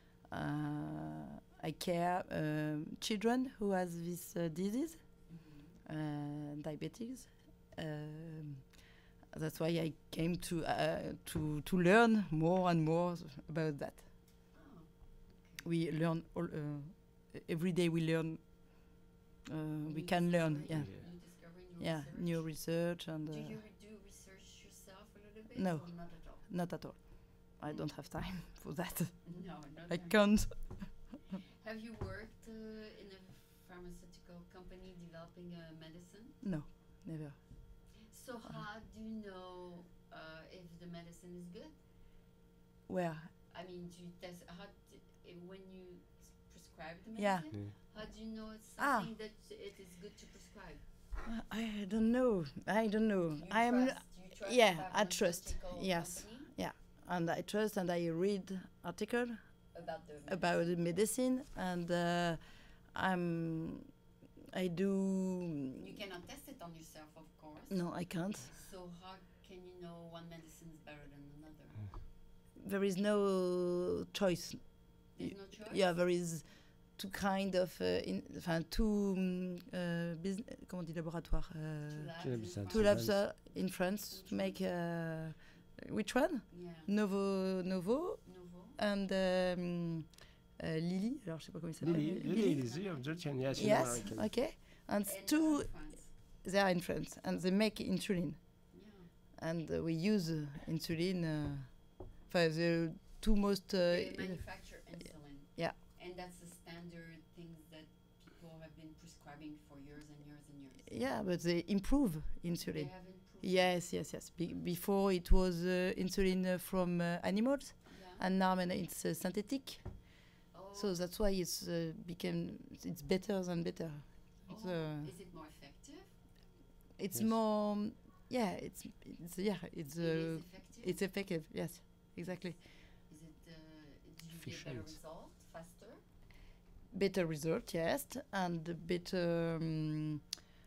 [SPEAKER 1] uh, I care um, children who has this uh, disease,
[SPEAKER 2] Mhm.
[SPEAKER 1] uh, diabetes. Um, that's why I came to uh, to to learn more and more about that.
[SPEAKER 2] Oh, okay.
[SPEAKER 1] We learn all, uh, every day. We learn. Uh, we
[SPEAKER 2] New
[SPEAKER 1] can learn.
[SPEAKER 2] discovery,
[SPEAKER 1] Yeah,
[SPEAKER 3] Yeah.
[SPEAKER 2] New discovery, new
[SPEAKER 1] yeah.
[SPEAKER 2] research.
[SPEAKER 1] New research and uh,
[SPEAKER 2] Do you do research yourself a little bit?
[SPEAKER 1] No.
[SPEAKER 2] Or not at all?
[SPEAKER 1] not at all. I don't have time for that.
[SPEAKER 2] No, not
[SPEAKER 1] I
[SPEAKER 2] at all.
[SPEAKER 1] can't.
[SPEAKER 2] Have you worked uh, in a pharmaceutical company developing a medicine?
[SPEAKER 1] No, never.
[SPEAKER 2] So how do you know uh, if the medicine is good?
[SPEAKER 1] Where?
[SPEAKER 2] I mean, do you test how d- i- when you s- prescribe the
[SPEAKER 1] Yeah.
[SPEAKER 2] medicine?
[SPEAKER 3] Yeah.
[SPEAKER 2] How do you know it's
[SPEAKER 1] Ah.
[SPEAKER 2] something that it is good to prescribe?
[SPEAKER 1] Uh, I don't know. I don't know.
[SPEAKER 2] You
[SPEAKER 1] I'm
[SPEAKER 2] trust, you trust
[SPEAKER 1] yeah,
[SPEAKER 2] the
[SPEAKER 1] I trust,
[SPEAKER 2] pharmaceutical
[SPEAKER 1] yes.
[SPEAKER 2] company
[SPEAKER 1] and I trust and I read article
[SPEAKER 2] about the medicine?
[SPEAKER 1] about the medicine and uh, I'm I do
[SPEAKER 2] You cannot test it on yourself, of course.
[SPEAKER 1] no I can't.
[SPEAKER 2] So how can you know one medicine is better than another?
[SPEAKER 1] There is no choice.
[SPEAKER 2] There's
[SPEAKER 1] Y-
[SPEAKER 2] no choice.
[SPEAKER 1] Yeah, there is two kind of uh, in, enfin, two um, uh, business comment on dit laboratoire
[SPEAKER 2] Two
[SPEAKER 1] uh,
[SPEAKER 2] labs
[SPEAKER 3] Two
[SPEAKER 2] in
[SPEAKER 3] labs
[SPEAKER 2] France.
[SPEAKER 1] two labs
[SPEAKER 3] France.
[SPEAKER 1] uh, in France
[SPEAKER 2] Which
[SPEAKER 1] to
[SPEAKER 2] one?
[SPEAKER 1] make uh, which one?
[SPEAKER 2] Yeah.
[SPEAKER 1] Novo Novo
[SPEAKER 2] Novo.
[SPEAKER 1] and um, uh, Lilly. Alors je sais pas comment il s'appelle.
[SPEAKER 3] Lily, Lily is the objection. Yes, in
[SPEAKER 1] Yes,
[SPEAKER 3] American.
[SPEAKER 1] okay. And
[SPEAKER 2] And
[SPEAKER 1] two,
[SPEAKER 2] in France.
[SPEAKER 1] they are in France, and they make insulin,
[SPEAKER 2] Yeah.
[SPEAKER 1] and uh, we use uh, insulin. Uh, for the two most. Uh,
[SPEAKER 2] They
[SPEAKER 1] in-
[SPEAKER 2] manufacture insulin.
[SPEAKER 1] yeah.
[SPEAKER 2] And that's the standard things that people have been prescribing for years and years and years.
[SPEAKER 1] yeah, but they improve
[SPEAKER 2] They
[SPEAKER 1] insulin.
[SPEAKER 2] have improved.
[SPEAKER 1] Yes, yes, yes. Be- before it was uh, insulin uh, from uh, animals,
[SPEAKER 2] Yeah.
[SPEAKER 1] and now it's uh, synthetic.
[SPEAKER 2] Oh.
[SPEAKER 1] So that's why it's uh, became it's better than better. It's,
[SPEAKER 2] Oh,
[SPEAKER 1] uh,
[SPEAKER 2] is it more effective?
[SPEAKER 1] it's
[SPEAKER 3] Yes.
[SPEAKER 1] more. Yeah, it's it's yeah, it's
[SPEAKER 2] it
[SPEAKER 1] uh,
[SPEAKER 2] is effective.
[SPEAKER 1] it's effective. Yes, exactly.
[SPEAKER 2] Is it? Uh, do you get better
[SPEAKER 3] Efficient.
[SPEAKER 2] result faster?
[SPEAKER 1] Better result, yes, and better um,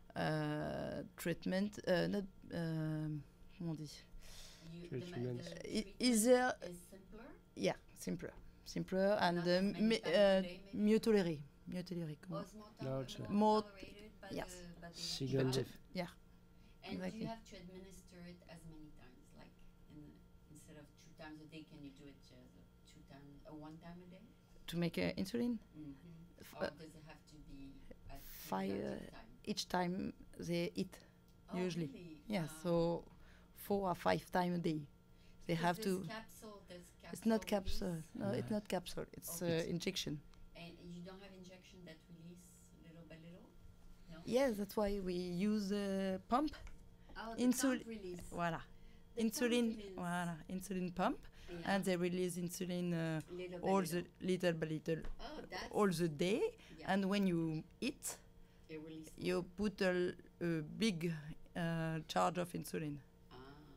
[SPEAKER 1] uh, treatment. Uh, not um, comment on dit?
[SPEAKER 2] You, the,
[SPEAKER 3] Treatment.
[SPEAKER 2] me- the
[SPEAKER 1] I-
[SPEAKER 2] treatment
[SPEAKER 1] easier.
[SPEAKER 2] is simpler.
[SPEAKER 1] Yeah, simpler, simpler, and
[SPEAKER 2] Not
[SPEAKER 1] uh,
[SPEAKER 2] as many
[SPEAKER 1] mi-
[SPEAKER 2] times a
[SPEAKER 1] uh,
[SPEAKER 2] day, maybe?
[SPEAKER 1] mieux toléré, mieux toléré.
[SPEAKER 2] Oh,
[SPEAKER 1] comment-
[SPEAKER 2] it's more,
[SPEAKER 3] No,
[SPEAKER 2] tol-
[SPEAKER 3] it's, uh,
[SPEAKER 2] more
[SPEAKER 1] More-
[SPEAKER 2] tolerated by
[SPEAKER 1] yes.
[SPEAKER 2] the, by the
[SPEAKER 3] Single
[SPEAKER 2] child?
[SPEAKER 3] def-
[SPEAKER 1] Yeah.
[SPEAKER 2] And do
[SPEAKER 1] Exactly.
[SPEAKER 2] you have to administer it as many times? Like in, instead of two times a day, can you do it uh, two times, uh, one time a day?
[SPEAKER 1] To make uh, insulin,
[SPEAKER 2] Mm-hmm.
[SPEAKER 1] F-
[SPEAKER 2] Or
[SPEAKER 1] uh,
[SPEAKER 2] does it have to be at
[SPEAKER 1] five,
[SPEAKER 2] consecutive
[SPEAKER 1] uh,
[SPEAKER 2] time?
[SPEAKER 1] each time they eat.
[SPEAKER 2] Oh,
[SPEAKER 1] usually.
[SPEAKER 2] really?
[SPEAKER 1] Yeah,
[SPEAKER 2] Ah.
[SPEAKER 1] so four or five times a day. They
[SPEAKER 2] Is
[SPEAKER 1] have
[SPEAKER 2] this
[SPEAKER 1] to.
[SPEAKER 2] Capsule, this capsule
[SPEAKER 1] It's not capsule.
[SPEAKER 2] release?
[SPEAKER 1] No, it's
[SPEAKER 3] No.
[SPEAKER 1] not capsule. It's uh,
[SPEAKER 2] Okay.
[SPEAKER 1] injection.
[SPEAKER 2] And you don't have injection that release little by little? No?
[SPEAKER 1] Yes, that's why we use a pump.
[SPEAKER 2] Oh, the
[SPEAKER 1] Insul-
[SPEAKER 2] pump release.
[SPEAKER 1] Voilà.
[SPEAKER 2] The pump
[SPEAKER 1] Insulin.
[SPEAKER 2] release.
[SPEAKER 1] Voilà. Insulin pump,
[SPEAKER 2] Yeah.
[SPEAKER 1] and they release insulin uh,
[SPEAKER 2] Little by
[SPEAKER 1] all
[SPEAKER 2] little.
[SPEAKER 1] the little by little,
[SPEAKER 2] Oh, that's
[SPEAKER 1] all the day.
[SPEAKER 2] yeah.
[SPEAKER 1] And when you eat,
[SPEAKER 2] It release
[SPEAKER 1] you put a, l- a big uh, charge of insulin.
[SPEAKER 2] Ah.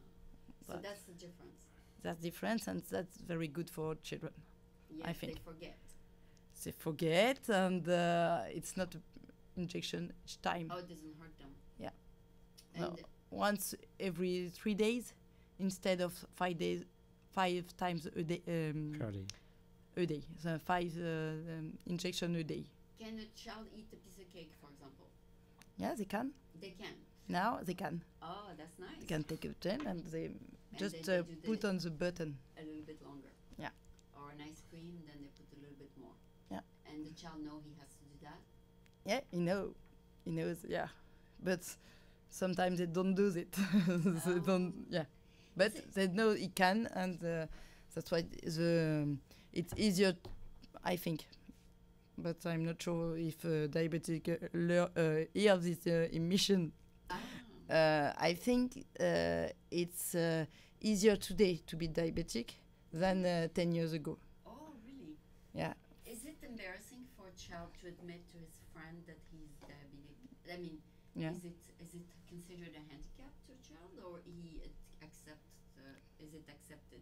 [SPEAKER 2] So
[SPEAKER 1] But-
[SPEAKER 2] that's the difference.
[SPEAKER 1] That's different, and that's very good for children.
[SPEAKER 2] Yes,
[SPEAKER 1] think.
[SPEAKER 2] they forget.
[SPEAKER 1] They forget, and uh, it's not a injection each time.
[SPEAKER 2] Oh, it doesn't hurt them.
[SPEAKER 1] Yeah.
[SPEAKER 2] And
[SPEAKER 1] No. Once every three days, instead of five days, five times a day. Um,
[SPEAKER 3] Curly.
[SPEAKER 1] a day, so five uh, um, injection a day.
[SPEAKER 2] can a child eat a piece of cake, for example?
[SPEAKER 1] Yeah, they can.
[SPEAKER 2] They can.
[SPEAKER 1] Now they can.
[SPEAKER 2] Oh, that's nice.
[SPEAKER 1] They can take a pen and they just
[SPEAKER 2] then they
[SPEAKER 1] uh,
[SPEAKER 2] do
[SPEAKER 1] put
[SPEAKER 2] the-
[SPEAKER 1] on the button.
[SPEAKER 2] A little bit longer.
[SPEAKER 1] Yeah.
[SPEAKER 2] Or an ice cream, then they put a little bit more.
[SPEAKER 1] Yeah.
[SPEAKER 2] And the child know he has to do that.
[SPEAKER 1] Yeah, he know, he knows. Yeah, but sometimes they don't do it. They don't.
[SPEAKER 2] Oh.
[SPEAKER 1] Yeah, but
[SPEAKER 2] Is it-
[SPEAKER 1] they know he can, and uh, that's why the um, it's easier, I think. But I'm not sure if uh, diabetic uh, lear- uh, hear this uh, emission
[SPEAKER 2] Ah.
[SPEAKER 1] uh, I think uh, it's uh, easier today to be diabetic than uh, ten years ago.
[SPEAKER 2] Oh, really?
[SPEAKER 1] Yeah.
[SPEAKER 2] Is it embarrassing for a child to admit to his friend that he's diabetic? I mean,
[SPEAKER 1] Yeah.
[SPEAKER 2] is it is it considered a handicap to a child, or he ad- accepts? Uh, is it accepted?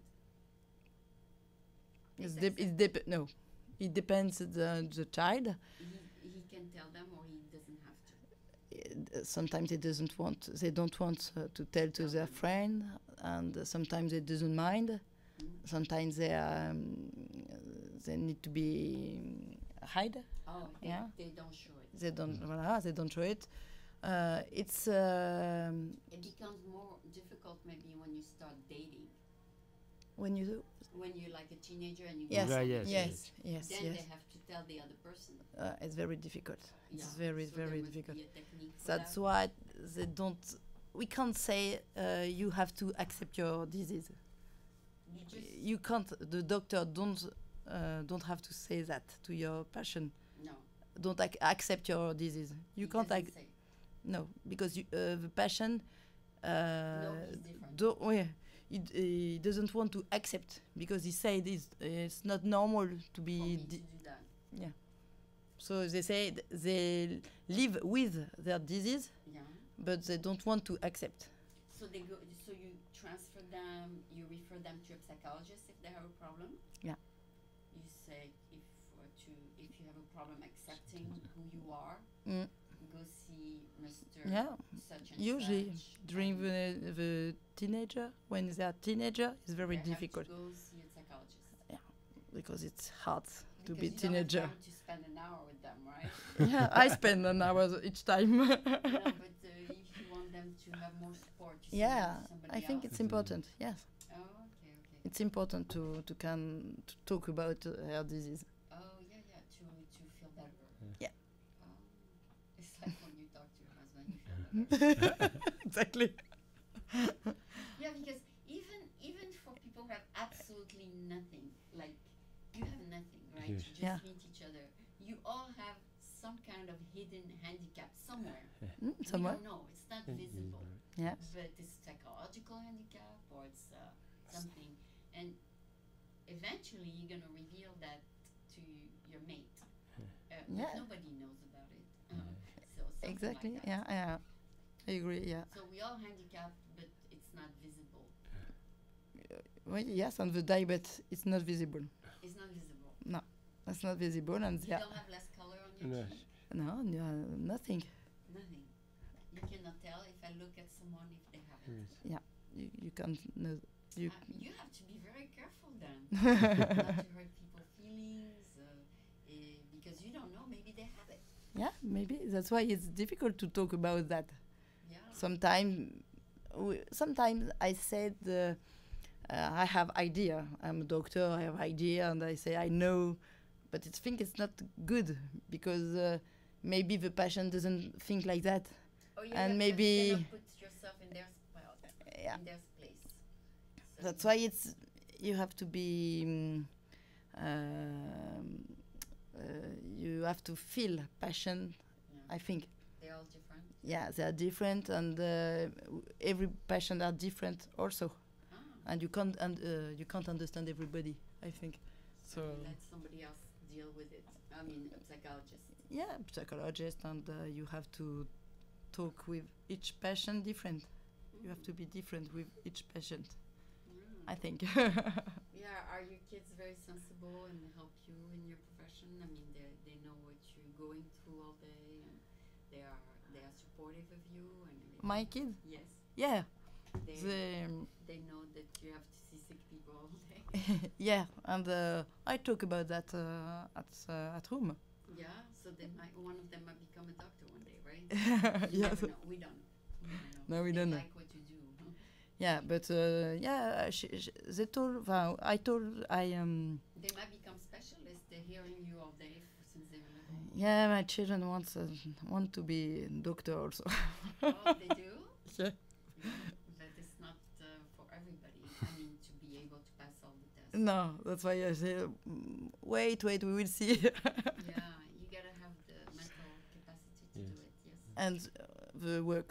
[SPEAKER 1] It's
[SPEAKER 2] It's
[SPEAKER 1] dep- it dep- no, it depends the the child.
[SPEAKER 2] He, he can tell them, or he doesn't have to.
[SPEAKER 1] Uh, Sometimes they doesn't want. They don't want uh, to tell to their friend, and uh, sometimes they doesn't mind.
[SPEAKER 2] Mm.
[SPEAKER 1] Sometimes they um, they need to be hide.
[SPEAKER 2] Oh, they,
[SPEAKER 1] Yeah.
[SPEAKER 2] they don't show it.
[SPEAKER 1] They don't. Voilà, they don't show it. Uh, it's um,
[SPEAKER 2] It becomes more difficult maybe when you start dating.
[SPEAKER 1] when you do.
[SPEAKER 2] When you're like a teenager and you
[SPEAKER 1] Yes.
[SPEAKER 2] go
[SPEAKER 3] Yeah,
[SPEAKER 2] on
[SPEAKER 3] yes,
[SPEAKER 2] dates,
[SPEAKER 1] Yes. Yes.
[SPEAKER 2] then
[SPEAKER 1] Yes.
[SPEAKER 2] they have to tell the other person.
[SPEAKER 1] Uh, it's very difficult. It's
[SPEAKER 2] Yeah,
[SPEAKER 1] very
[SPEAKER 2] so there
[SPEAKER 1] very
[SPEAKER 2] must
[SPEAKER 1] difficult.
[SPEAKER 2] be a technique for
[SPEAKER 1] That's
[SPEAKER 2] that.
[SPEAKER 1] why they don't. We can't say uh, you have to accept your disease.
[SPEAKER 2] You just
[SPEAKER 1] You can't. The doctor don't uh, don't have to say that to your patient.
[SPEAKER 2] no.
[SPEAKER 1] Don't ac- accept your disease. You
[SPEAKER 2] he
[SPEAKER 1] can't.
[SPEAKER 2] doesn't
[SPEAKER 1] Ac-
[SPEAKER 2] say.
[SPEAKER 1] no, because you, uh, the patient. Uh,
[SPEAKER 2] No, he's different.
[SPEAKER 1] don't. Oh, yeah, he, d- he doesn't want to accept because he said it's, it's not normal to
[SPEAKER 2] For
[SPEAKER 1] be.
[SPEAKER 2] me
[SPEAKER 1] Di-
[SPEAKER 2] to do that.
[SPEAKER 1] so they say th- they live with their disease,
[SPEAKER 2] Yeah.
[SPEAKER 1] but they don't want to accept.
[SPEAKER 2] So they go. So you transfer them. You refer them to a psychologist if they have a problem.
[SPEAKER 1] Yeah.
[SPEAKER 2] You say if uh, to if you have a problem accepting who you are,
[SPEAKER 1] Mm.
[SPEAKER 2] go see Mister
[SPEAKER 1] Yeah.
[SPEAKER 2] Such and
[SPEAKER 1] Usually
[SPEAKER 2] such.
[SPEAKER 1] during
[SPEAKER 2] and
[SPEAKER 1] the, the teenager, when they are teenager, it's very
[SPEAKER 2] they
[SPEAKER 1] difficult
[SPEAKER 2] Have to go see a psychologist.
[SPEAKER 1] because it's hard to
[SPEAKER 2] Because
[SPEAKER 1] be
[SPEAKER 2] you don't
[SPEAKER 1] teenager.
[SPEAKER 2] have time to spend an hour with them, right?
[SPEAKER 1] Yeah, I spend an hour each time.
[SPEAKER 2] no, but uh, if you want them to have more support, you send them
[SPEAKER 1] Yeah,
[SPEAKER 2] to somebody
[SPEAKER 1] I think
[SPEAKER 2] else.
[SPEAKER 1] it's important. Yes,
[SPEAKER 2] Oh, okay, okay.
[SPEAKER 1] it's important to to can to talk about uh, her disease.
[SPEAKER 2] Oh, yeah, yeah, to to feel better.
[SPEAKER 1] Yeah.
[SPEAKER 2] Oh, it's like when you talk to your husband, you feel better.
[SPEAKER 1] Exactly.
[SPEAKER 2] Yeah, because even even for people who have absolutely nothing, like you have nothing, right?
[SPEAKER 3] Yes.
[SPEAKER 2] You just
[SPEAKER 1] Yeah.
[SPEAKER 2] meet each other. You all have some kind of hidden handicap somewhere.
[SPEAKER 1] Mm,
[SPEAKER 2] We
[SPEAKER 1] somewhere.
[SPEAKER 2] don't know. It's not visible.
[SPEAKER 1] Yes.
[SPEAKER 2] But it's psychological handicap or it's uh, something. And eventually you're going to reveal that to your mate. Uh, but
[SPEAKER 1] Yeah.
[SPEAKER 2] nobody knows about it. Um, so something
[SPEAKER 1] Exactly.
[SPEAKER 2] Like that.
[SPEAKER 1] Yeah. Yeah. I agree. Yeah.
[SPEAKER 2] So we all handicapped, but it's not visible.
[SPEAKER 1] Well, yes, and the diabetes it's not visible.
[SPEAKER 2] It's not visible.
[SPEAKER 1] It's not visible, and
[SPEAKER 2] You
[SPEAKER 1] yeah.
[SPEAKER 2] don't have less color on your
[SPEAKER 3] No.
[SPEAKER 2] cheek.
[SPEAKER 1] No, no, nothing.
[SPEAKER 2] Nothing. You cannot tell if I look at someone if they have it.
[SPEAKER 1] You, you can't know. You.
[SPEAKER 2] Uh, you have to be very careful then. Not to hurt people's feelings uh, eh, because you don't know. Maybe they have it.
[SPEAKER 1] Yeah, maybe that's why it's difficult to talk about that.
[SPEAKER 2] Yeah.
[SPEAKER 1] Sometimes, sometimes I said uh, uh, I have idea. I'm a doctor. I have idea, and I say I know, but I think it's not good because uh, maybe the patient doesn't think like that.
[SPEAKER 2] Oh, yeah,
[SPEAKER 1] And
[SPEAKER 2] yeah,
[SPEAKER 1] maybe-
[SPEAKER 2] you cannot put yourself in their spot,
[SPEAKER 1] Yeah,
[SPEAKER 2] in their place. So
[SPEAKER 1] that's
[SPEAKER 2] you-
[SPEAKER 1] why it's you have to be. Um, um, uh, you have to feel passion.
[SPEAKER 2] yeah.
[SPEAKER 1] I think.
[SPEAKER 2] They're all different.
[SPEAKER 1] Yeah, they are different, and uh, w- every patient are different also,
[SPEAKER 2] Ah,
[SPEAKER 1] and you can't and uh, you can't understand everybody. I think.
[SPEAKER 2] so
[SPEAKER 1] So
[SPEAKER 2] you let somebody else deal with it. I mean, a psychologist.
[SPEAKER 1] yeah, psychologist, and uh, you have to talk with each patient different. You have to be different with each patient.
[SPEAKER 2] Mm.
[SPEAKER 1] I think.
[SPEAKER 2] Yeah, are your kids very sensible and help you in your profession? I mean, they they know what you're going through all day, and they are they are supportive of you and everything.
[SPEAKER 1] My kid.
[SPEAKER 2] Yes,
[SPEAKER 1] Yeah.
[SPEAKER 2] they
[SPEAKER 1] The, um,
[SPEAKER 2] they know that you have to see sick people all day.
[SPEAKER 1] yeah, and uh, I talk about that uh, at uh, at home.
[SPEAKER 2] Yeah, so they might one of them might become a doctor one day, right? You
[SPEAKER 1] yeah.
[SPEAKER 2] never know. We don't know. We don't know.
[SPEAKER 1] No, we
[SPEAKER 2] they
[SPEAKER 1] don't know.
[SPEAKER 2] like what you do. Huh?
[SPEAKER 1] Yeah, but uh, yeah, she, she, they told. Well, I told I um.
[SPEAKER 2] They might become specialists. They're hearing you all day f- since they were little.
[SPEAKER 1] Yeah, my children want uh, want to be doctor also.
[SPEAKER 2] Oh, they do?
[SPEAKER 1] Yeah.
[SPEAKER 2] But it's not uh, for everybody. I mean, to be able to pass all the tests.
[SPEAKER 1] No, that's why I say, mm, wait, wait, we will see.
[SPEAKER 2] Yeah, you gotta have the mental capacity to
[SPEAKER 3] Yes.
[SPEAKER 2] do it, yes.
[SPEAKER 1] And uh, the works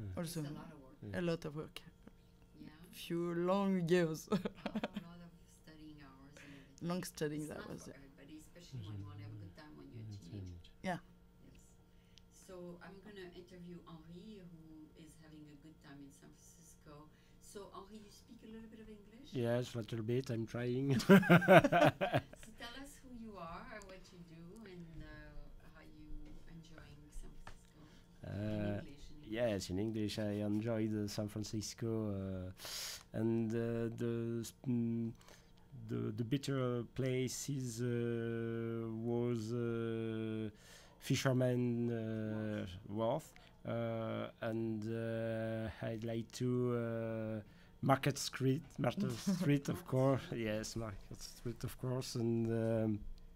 [SPEAKER 1] Also,
[SPEAKER 2] It's a lot of work.
[SPEAKER 3] Yeah.
[SPEAKER 1] a lot of work.
[SPEAKER 2] Yeah.
[SPEAKER 1] Few long years,
[SPEAKER 2] a lot of studying hours and everything.
[SPEAKER 1] long studying
[SPEAKER 2] It's not
[SPEAKER 1] hours.
[SPEAKER 2] for everybody, especially when you want to have a good time when you're a teenager.
[SPEAKER 1] Yeah.
[SPEAKER 2] Yes. So I'm gonna interview Henri, who is having a good time in San Francisco. So Henri, you speak a little bit of English.
[SPEAKER 3] Yes, a little bit. I'm trying.
[SPEAKER 2] So tell us who you are and what you do and uh, how you enjoying San Francisco. in
[SPEAKER 3] Uh,
[SPEAKER 2] English. In
[SPEAKER 3] Yes, in English, I enjoyed uh, San Francisco, uh, and uh, the s- mm, the the better places uh, was uh, Fisherman uh, Wharf, uh, and uh, I'd like to uh, Market Street, Market Street, of course. Yes, Market Street, of course, and um,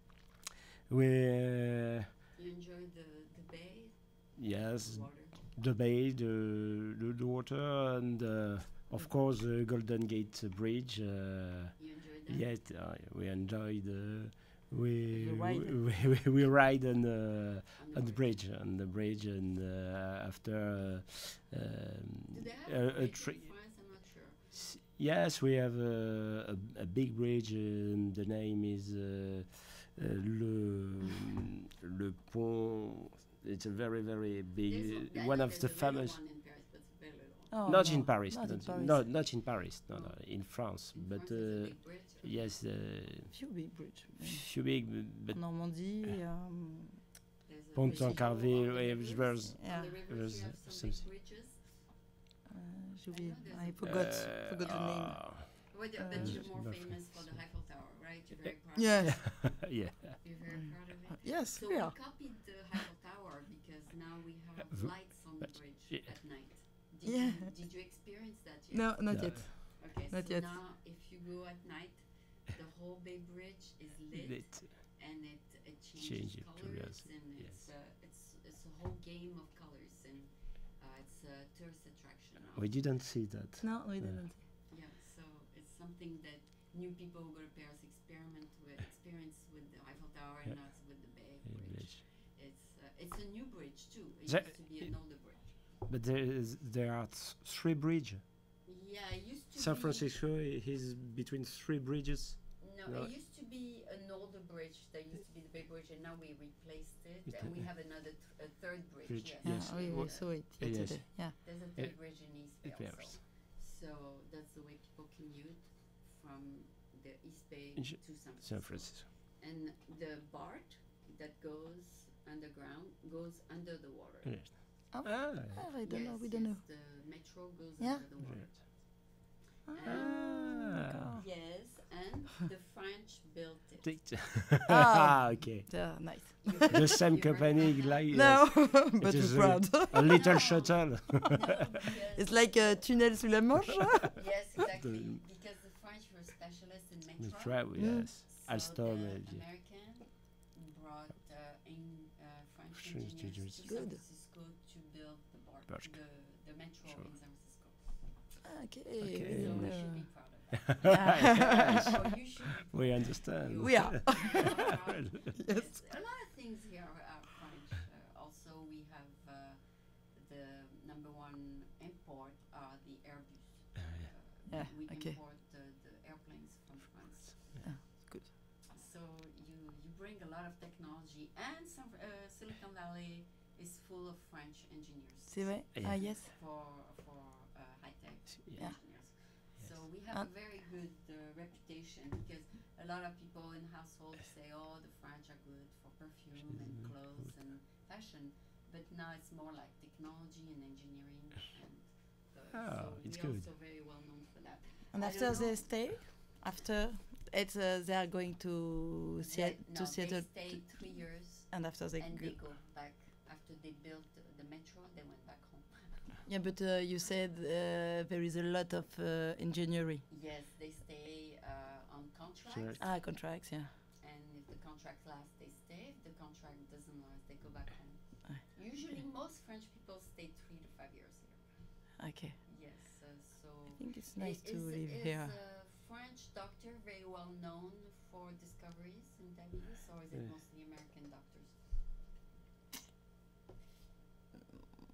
[SPEAKER 3] we uh,
[SPEAKER 2] You enjoy the, the bay,
[SPEAKER 3] yes.
[SPEAKER 2] the water.
[SPEAKER 3] The bay, the, the, the water, and uh, of course the Golden Gate Bridge. Uh,
[SPEAKER 2] You enjoyed that?
[SPEAKER 3] yet uh, we enjoyed. Uh, we,
[SPEAKER 1] The ride.
[SPEAKER 3] we, we we ride on uh,
[SPEAKER 2] On
[SPEAKER 3] on the bridge, on the bridge, and uh, after uh,
[SPEAKER 2] Do
[SPEAKER 3] um,
[SPEAKER 2] they have
[SPEAKER 3] a, a
[SPEAKER 2] bridge
[SPEAKER 3] tree.
[SPEAKER 2] in France? I'm not sure.
[SPEAKER 3] S- Yes, we have a, a, a big bridge. And the name is uh, uh, le le pont. It's a very very
[SPEAKER 2] There's
[SPEAKER 3] big,
[SPEAKER 2] one- I
[SPEAKER 3] one
[SPEAKER 2] know
[SPEAKER 3] of
[SPEAKER 2] there's
[SPEAKER 3] the
[SPEAKER 2] a little
[SPEAKER 3] famous.
[SPEAKER 2] one in Paris, but it's a very little one.
[SPEAKER 1] Oh,
[SPEAKER 3] Not
[SPEAKER 1] no,
[SPEAKER 3] in Paris,
[SPEAKER 1] Not
[SPEAKER 3] not,
[SPEAKER 1] in Paris.
[SPEAKER 3] no, not in Paris, no, no, in France,
[SPEAKER 2] In
[SPEAKER 3] but
[SPEAKER 2] France, there's a
[SPEAKER 3] uh,
[SPEAKER 2] big bridge.
[SPEAKER 3] yes, uh,
[SPEAKER 1] Few big bridge.
[SPEAKER 3] few big, b- but
[SPEAKER 1] Normandie. Um,
[SPEAKER 2] There's a
[SPEAKER 3] Pont
[SPEAKER 2] bridge
[SPEAKER 3] en
[SPEAKER 2] on
[SPEAKER 3] Carville,
[SPEAKER 2] the
[SPEAKER 3] yeah,
[SPEAKER 2] rivers.
[SPEAKER 3] there's-
[SPEAKER 1] Yeah.
[SPEAKER 2] On the rivers,
[SPEAKER 3] there's
[SPEAKER 2] you have
[SPEAKER 3] some
[SPEAKER 2] some big
[SPEAKER 3] s-
[SPEAKER 2] bridges.
[SPEAKER 1] uh, j'ai
[SPEAKER 2] I
[SPEAKER 1] oublié.
[SPEAKER 2] know there's
[SPEAKER 1] I
[SPEAKER 2] a-
[SPEAKER 1] forgot.
[SPEAKER 3] uh,
[SPEAKER 1] forgot the name.
[SPEAKER 3] ah,
[SPEAKER 2] But,
[SPEAKER 1] Uh,
[SPEAKER 2] but you're
[SPEAKER 3] There's
[SPEAKER 2] more
[SPEAKER 3] no
[SPEAKER 2] famous for
[SPEAKER 3] France.
[SPEAKER 2] the Eiffel Tower, right? You're very proud.
[SPEAKER 1] Yes.
[SPEAKER 3] yeah,
[SPEAKER 2] You're very proud of it.
[SPEAKER 1] Yes,
[SPEAKER 2] So
[SPEAKER 1] we
[SPEAKER 2] we
[SPEAKER 1] are.
[SPEAKER 2] copied the Eiffel Tower because now we have
[SPEAKER 3] v-
[SPEAKER 2] lights on the
[SPEAKER 3] but-
[SPEAKER 2] bridge
[SPEAKER 3] yeah.
[SPEAKER 2] at night. Did,
[SPEAKER 1] Yeah.
[SPEAKER 2] you, did you experience that yet?
[SPEAKER 1] No, not
[SPEAKER 3] No.
[SPEAKER 1] yet.
[SPEAKER 2] Okay,
[SPEAKER 1] Not
[SPEAKER 2] so
[SPEAKER 1] yet.
[SPEAKER 2] now if you go at night, the whole Bay Bridge is lit,
[SPEAKER 3] lit.
[SPEAKER 2] and it, it changes
[SPEAKER 3] Change it,
[SPEAKER 2] colors,
[SPEAKER 3] yes,
[SPEAKER 2] and it's,
[SPEAKER 3] yes.
[SPEAKER 2] uh, it's it's a whole game of colors, and uh, it's a tourist attraction now.
[SPEAKER 3] We didn't see that.
[SPEAKER 1] No, we
[SPEAKER 3] Yeah.
[SPEAKER 1] didn't.
[SPEAKER 2] Yeah, so it's something that new people who go to Paris experiment with, experience with the Eiffel Tower and
[SPEAKER 3] Yeah.
[SPEAKER 2] not with the Bay
[SPEAKER 3] Yeah,
[SPEAKER 2] Bridge.
[SPEAKER 3] bridge.
[SPEAKER 2] It's uh, it's a new bridge too. It
[SPEAKER 3] The-
[SPEAKER 2] used to be an older bridge.
[SPEAKER 3] But there is there are th- three bridges.
[SPEAKER 2] Yeah, it used to
[SPEAKER 3] San
[SPEAKER 2] be.
[SPEAKER 3] Francisco i- is between three bridges.
[SPEAKER 2] No,
[SPEAKER 3] No.
[SPEAKER 2] it used to be an older bridge that used to be the Bay Bridge, and now we replaced it,
[SPEAKER 3] It,
[SPEAKER 2] and we
[SPEAKER 3] uh,
[SPEAKER 2] have another th- a third bridge.
[SPEAKER 3] Bridge,
[SPEAKER 2] Yes,
[SPEAKER 1] Yeah,
[SPEAKER 3] Yes.
[SPEAKER 1] we, we
[SPEAKER 3] Well,
[SPEAKER 1] saw it
[SPEAKER 3] uh, yes.
[SPEAKER 1] yesterday. Yeah.
[SPEAKER 2] there's a
[SPEAKER 3] Yeah.
[SPEAKER 2] third bridge in East Bay
[SPEAKER 3] It
[SPEAKER 2] also.
[SPEAKER 3] varies.
[SPEAKER 2] So that's the way people commute from the East Bay
[SPEAKER 3] In J-
[SPEAKER 2] to San Francisco.
[SPEAKER 3] San Francisco.
[SPEAKER 2] And the BART that goes underground goes under the water.
[SPEAKER 3] Yes.
[SPEAKER 1] Oh.
[SPEAKER 3] Ah,
[SPEAKER 1] Ah, I don't know.
[SPEAKER 2] Yes,
[SPEAKER 1] We don't
[SPEAKER 2] yes,
[SPEAKER 1] know.
[SPEAKER 2] The metro goes
[SPEAKER 1] Yeah.
[SPEAKER 2] under the water.
[SPEAKER 3] Ah.
[SPEAKER 2] Yes, and the French built it.
[SPEAKER 3] Take-
[SPEAKER 1] Ah.
[SPEAKER 3] okay.
[SPEAKER 1] Yeah, nice.
[SPEAKER 2] You-
[SPEAKER 3] The same
[SPEAKER 2] you heard
[SPEAKER 3] company,
[SPEAKER 2] about
[SPEAKER 3] like
[SPEAKER 1] No,
[SPEAKER 3] yes,
[SPEAKER 1] but
[SPEAKER 3] is
[SPEAKER 1] we're
[SPEAKER 3] a-
[SPEAKER 1] proud.
[SPEAKER 3] a little
[SPEAKER 2] No.
[SPEAKER 3] shuttle.
[SPEAKER 2] that. No, because-
[SPEAKER 1] It's like a tunnel sous la Manche.
[SPEAKER 2] yes, exactly.
[SPEAKER 3] The-
[SPEAKER 2] Because the French were specialists in
[SPEAKER 3] The
[SPEAKER 2] metro.
[SPEAKER 3] tra-
[SPEAKER 1] Mm.
[SPEAKER 3] yes.
[SPEAKER 2] So
[SPEAKER 3] Alstom,
[SPEAKER 2] the
[SPEAKER 3] uh, yeah.
[SPEAKER 2] American brought uh, in uh, French
[SPEAKER 3] French
[SPEAKER 2] engineers
[SPEAKER 3] engineers.
[SPEAKER 2] to San
[SPEAKER 1] Good.
[SPEAKER 2] Francisco to build the BART,
[SPEAKER 3] BART.
[SPEAKER 2] the, the metro
[SPEAKER 3] Sure.
[SPEAKER 2] in San Francisco.
[SPEAKER 1] Okay.
[SPEAKER 3] Okay.
[SPEAKER 2] So
[SPEAKER 1] we
[SPEAKER 2] we should
[SPEAKER 1] know.
[SPEAKER 2] be proud of that.
[SPEAKER 3] Yes.
[SPEAKER 2] So you should be
[SPEAKER 3] We
[SPEAKER 2] proud.
[SPEAKER 3] understand.
[SPEAKER 2] You
[SPEAKER 1] We are.
[SPEAKER 2] proud.
[SPEAKER 1] Yes.
[SPEAKER 2] Yes, a lot of things here are, are French. Uh, also, we have uh, the number one import are the Airbus.
[SPEAKER 3] Uh,
[SPEAKER 2] Uh,
[SPEAKER 1] Yeah,
[SPEAKER 2] we
[SPEAKER 1] okay.
[SPEAKER 2] import the, the airplanes from France.
[SPEAKER 1] Good.
[SPEAKER 2] So you you bring a lot of technology, and some, uh, Silicon Valley is full of French engineers
[SPEAKER 1] C'est vrai?
[SPEAKER 3] Yeah.
[SPEAKER 1] Ah, yes.
[SPEAKER 2] for for uh, high tech
[SPEAKER 3] Yeah.
[SPEAKER 2] engineers. So we have a
[SPEAKER 1] And-
[SPEAKER 2] very good uh, reputation because a lot of people in households say, "Oh, the French are good for perfume and
[SPEAKER 3] Mhm.
[SPEAKER 2] clothes and fashion," but now it's more like technology and engineering. And uh,
[SPEAKER 3] Ah,
[SPEAKER 2] so
[SPEAKER 3] it's
[SPEAKER 2] we're
[SPEAKER 3] good.
[SPEAKER 2] also very well known for that.
[SPEAKER 1] And
[SPEAKER 2] I
[SPEAKER 1] after
[SPEAKER 2] don't
[SPEAKER 1] they
[SPEAKER 2] know.
[SPEAKER 1] stay, after it's uh, they are going to Seattle,
[SPEAKER 2] They-
[SPEAKER 1] to
[SPEAKER 2] no,
[SPEAKER 1] Seattle,
[SPEAKER 2] they stay three years
[SPEAKER 1] and after they
[SPEAKER 2] and
[SPEAKER 1] go.
[SPEAKER 2] they go back after they built the, the metro. They went back home.
[SPEAKER 1] Yeah, but uh, you said uh, there is a lot of uh, engineering.
[SPEAKER 2] Yes, they stay uh, on contract.
[SPEAKER 3] Sure.
[SPEAKER 1] Ah, contracts. Yeah.
[SPEAKER 2] And if the contract lasts, they stay. If the contract doesn't last, they go back home.
[SPEAKER 1] Ah,
[SPEAKER 2] Usually, most French people stay three to five years here.
[SPEAKER 1] Okay.
[SPEAKER 2] Yes, uh, so
[SPEAKER 1] I think it's nice
[SPEAKER 2] i-
[SPEAKER 1] to
[SPEAKER 2] is,
[SPEAKER 1] live
[SPEAKER 2] is
[SPEAKER 1] here.
[SPEAKER 2] a French doctor very well known for discoveries in diabetes, or is it
[SPEAKER 3] Yeah.
[SPEAKER 2] mostly American doctors?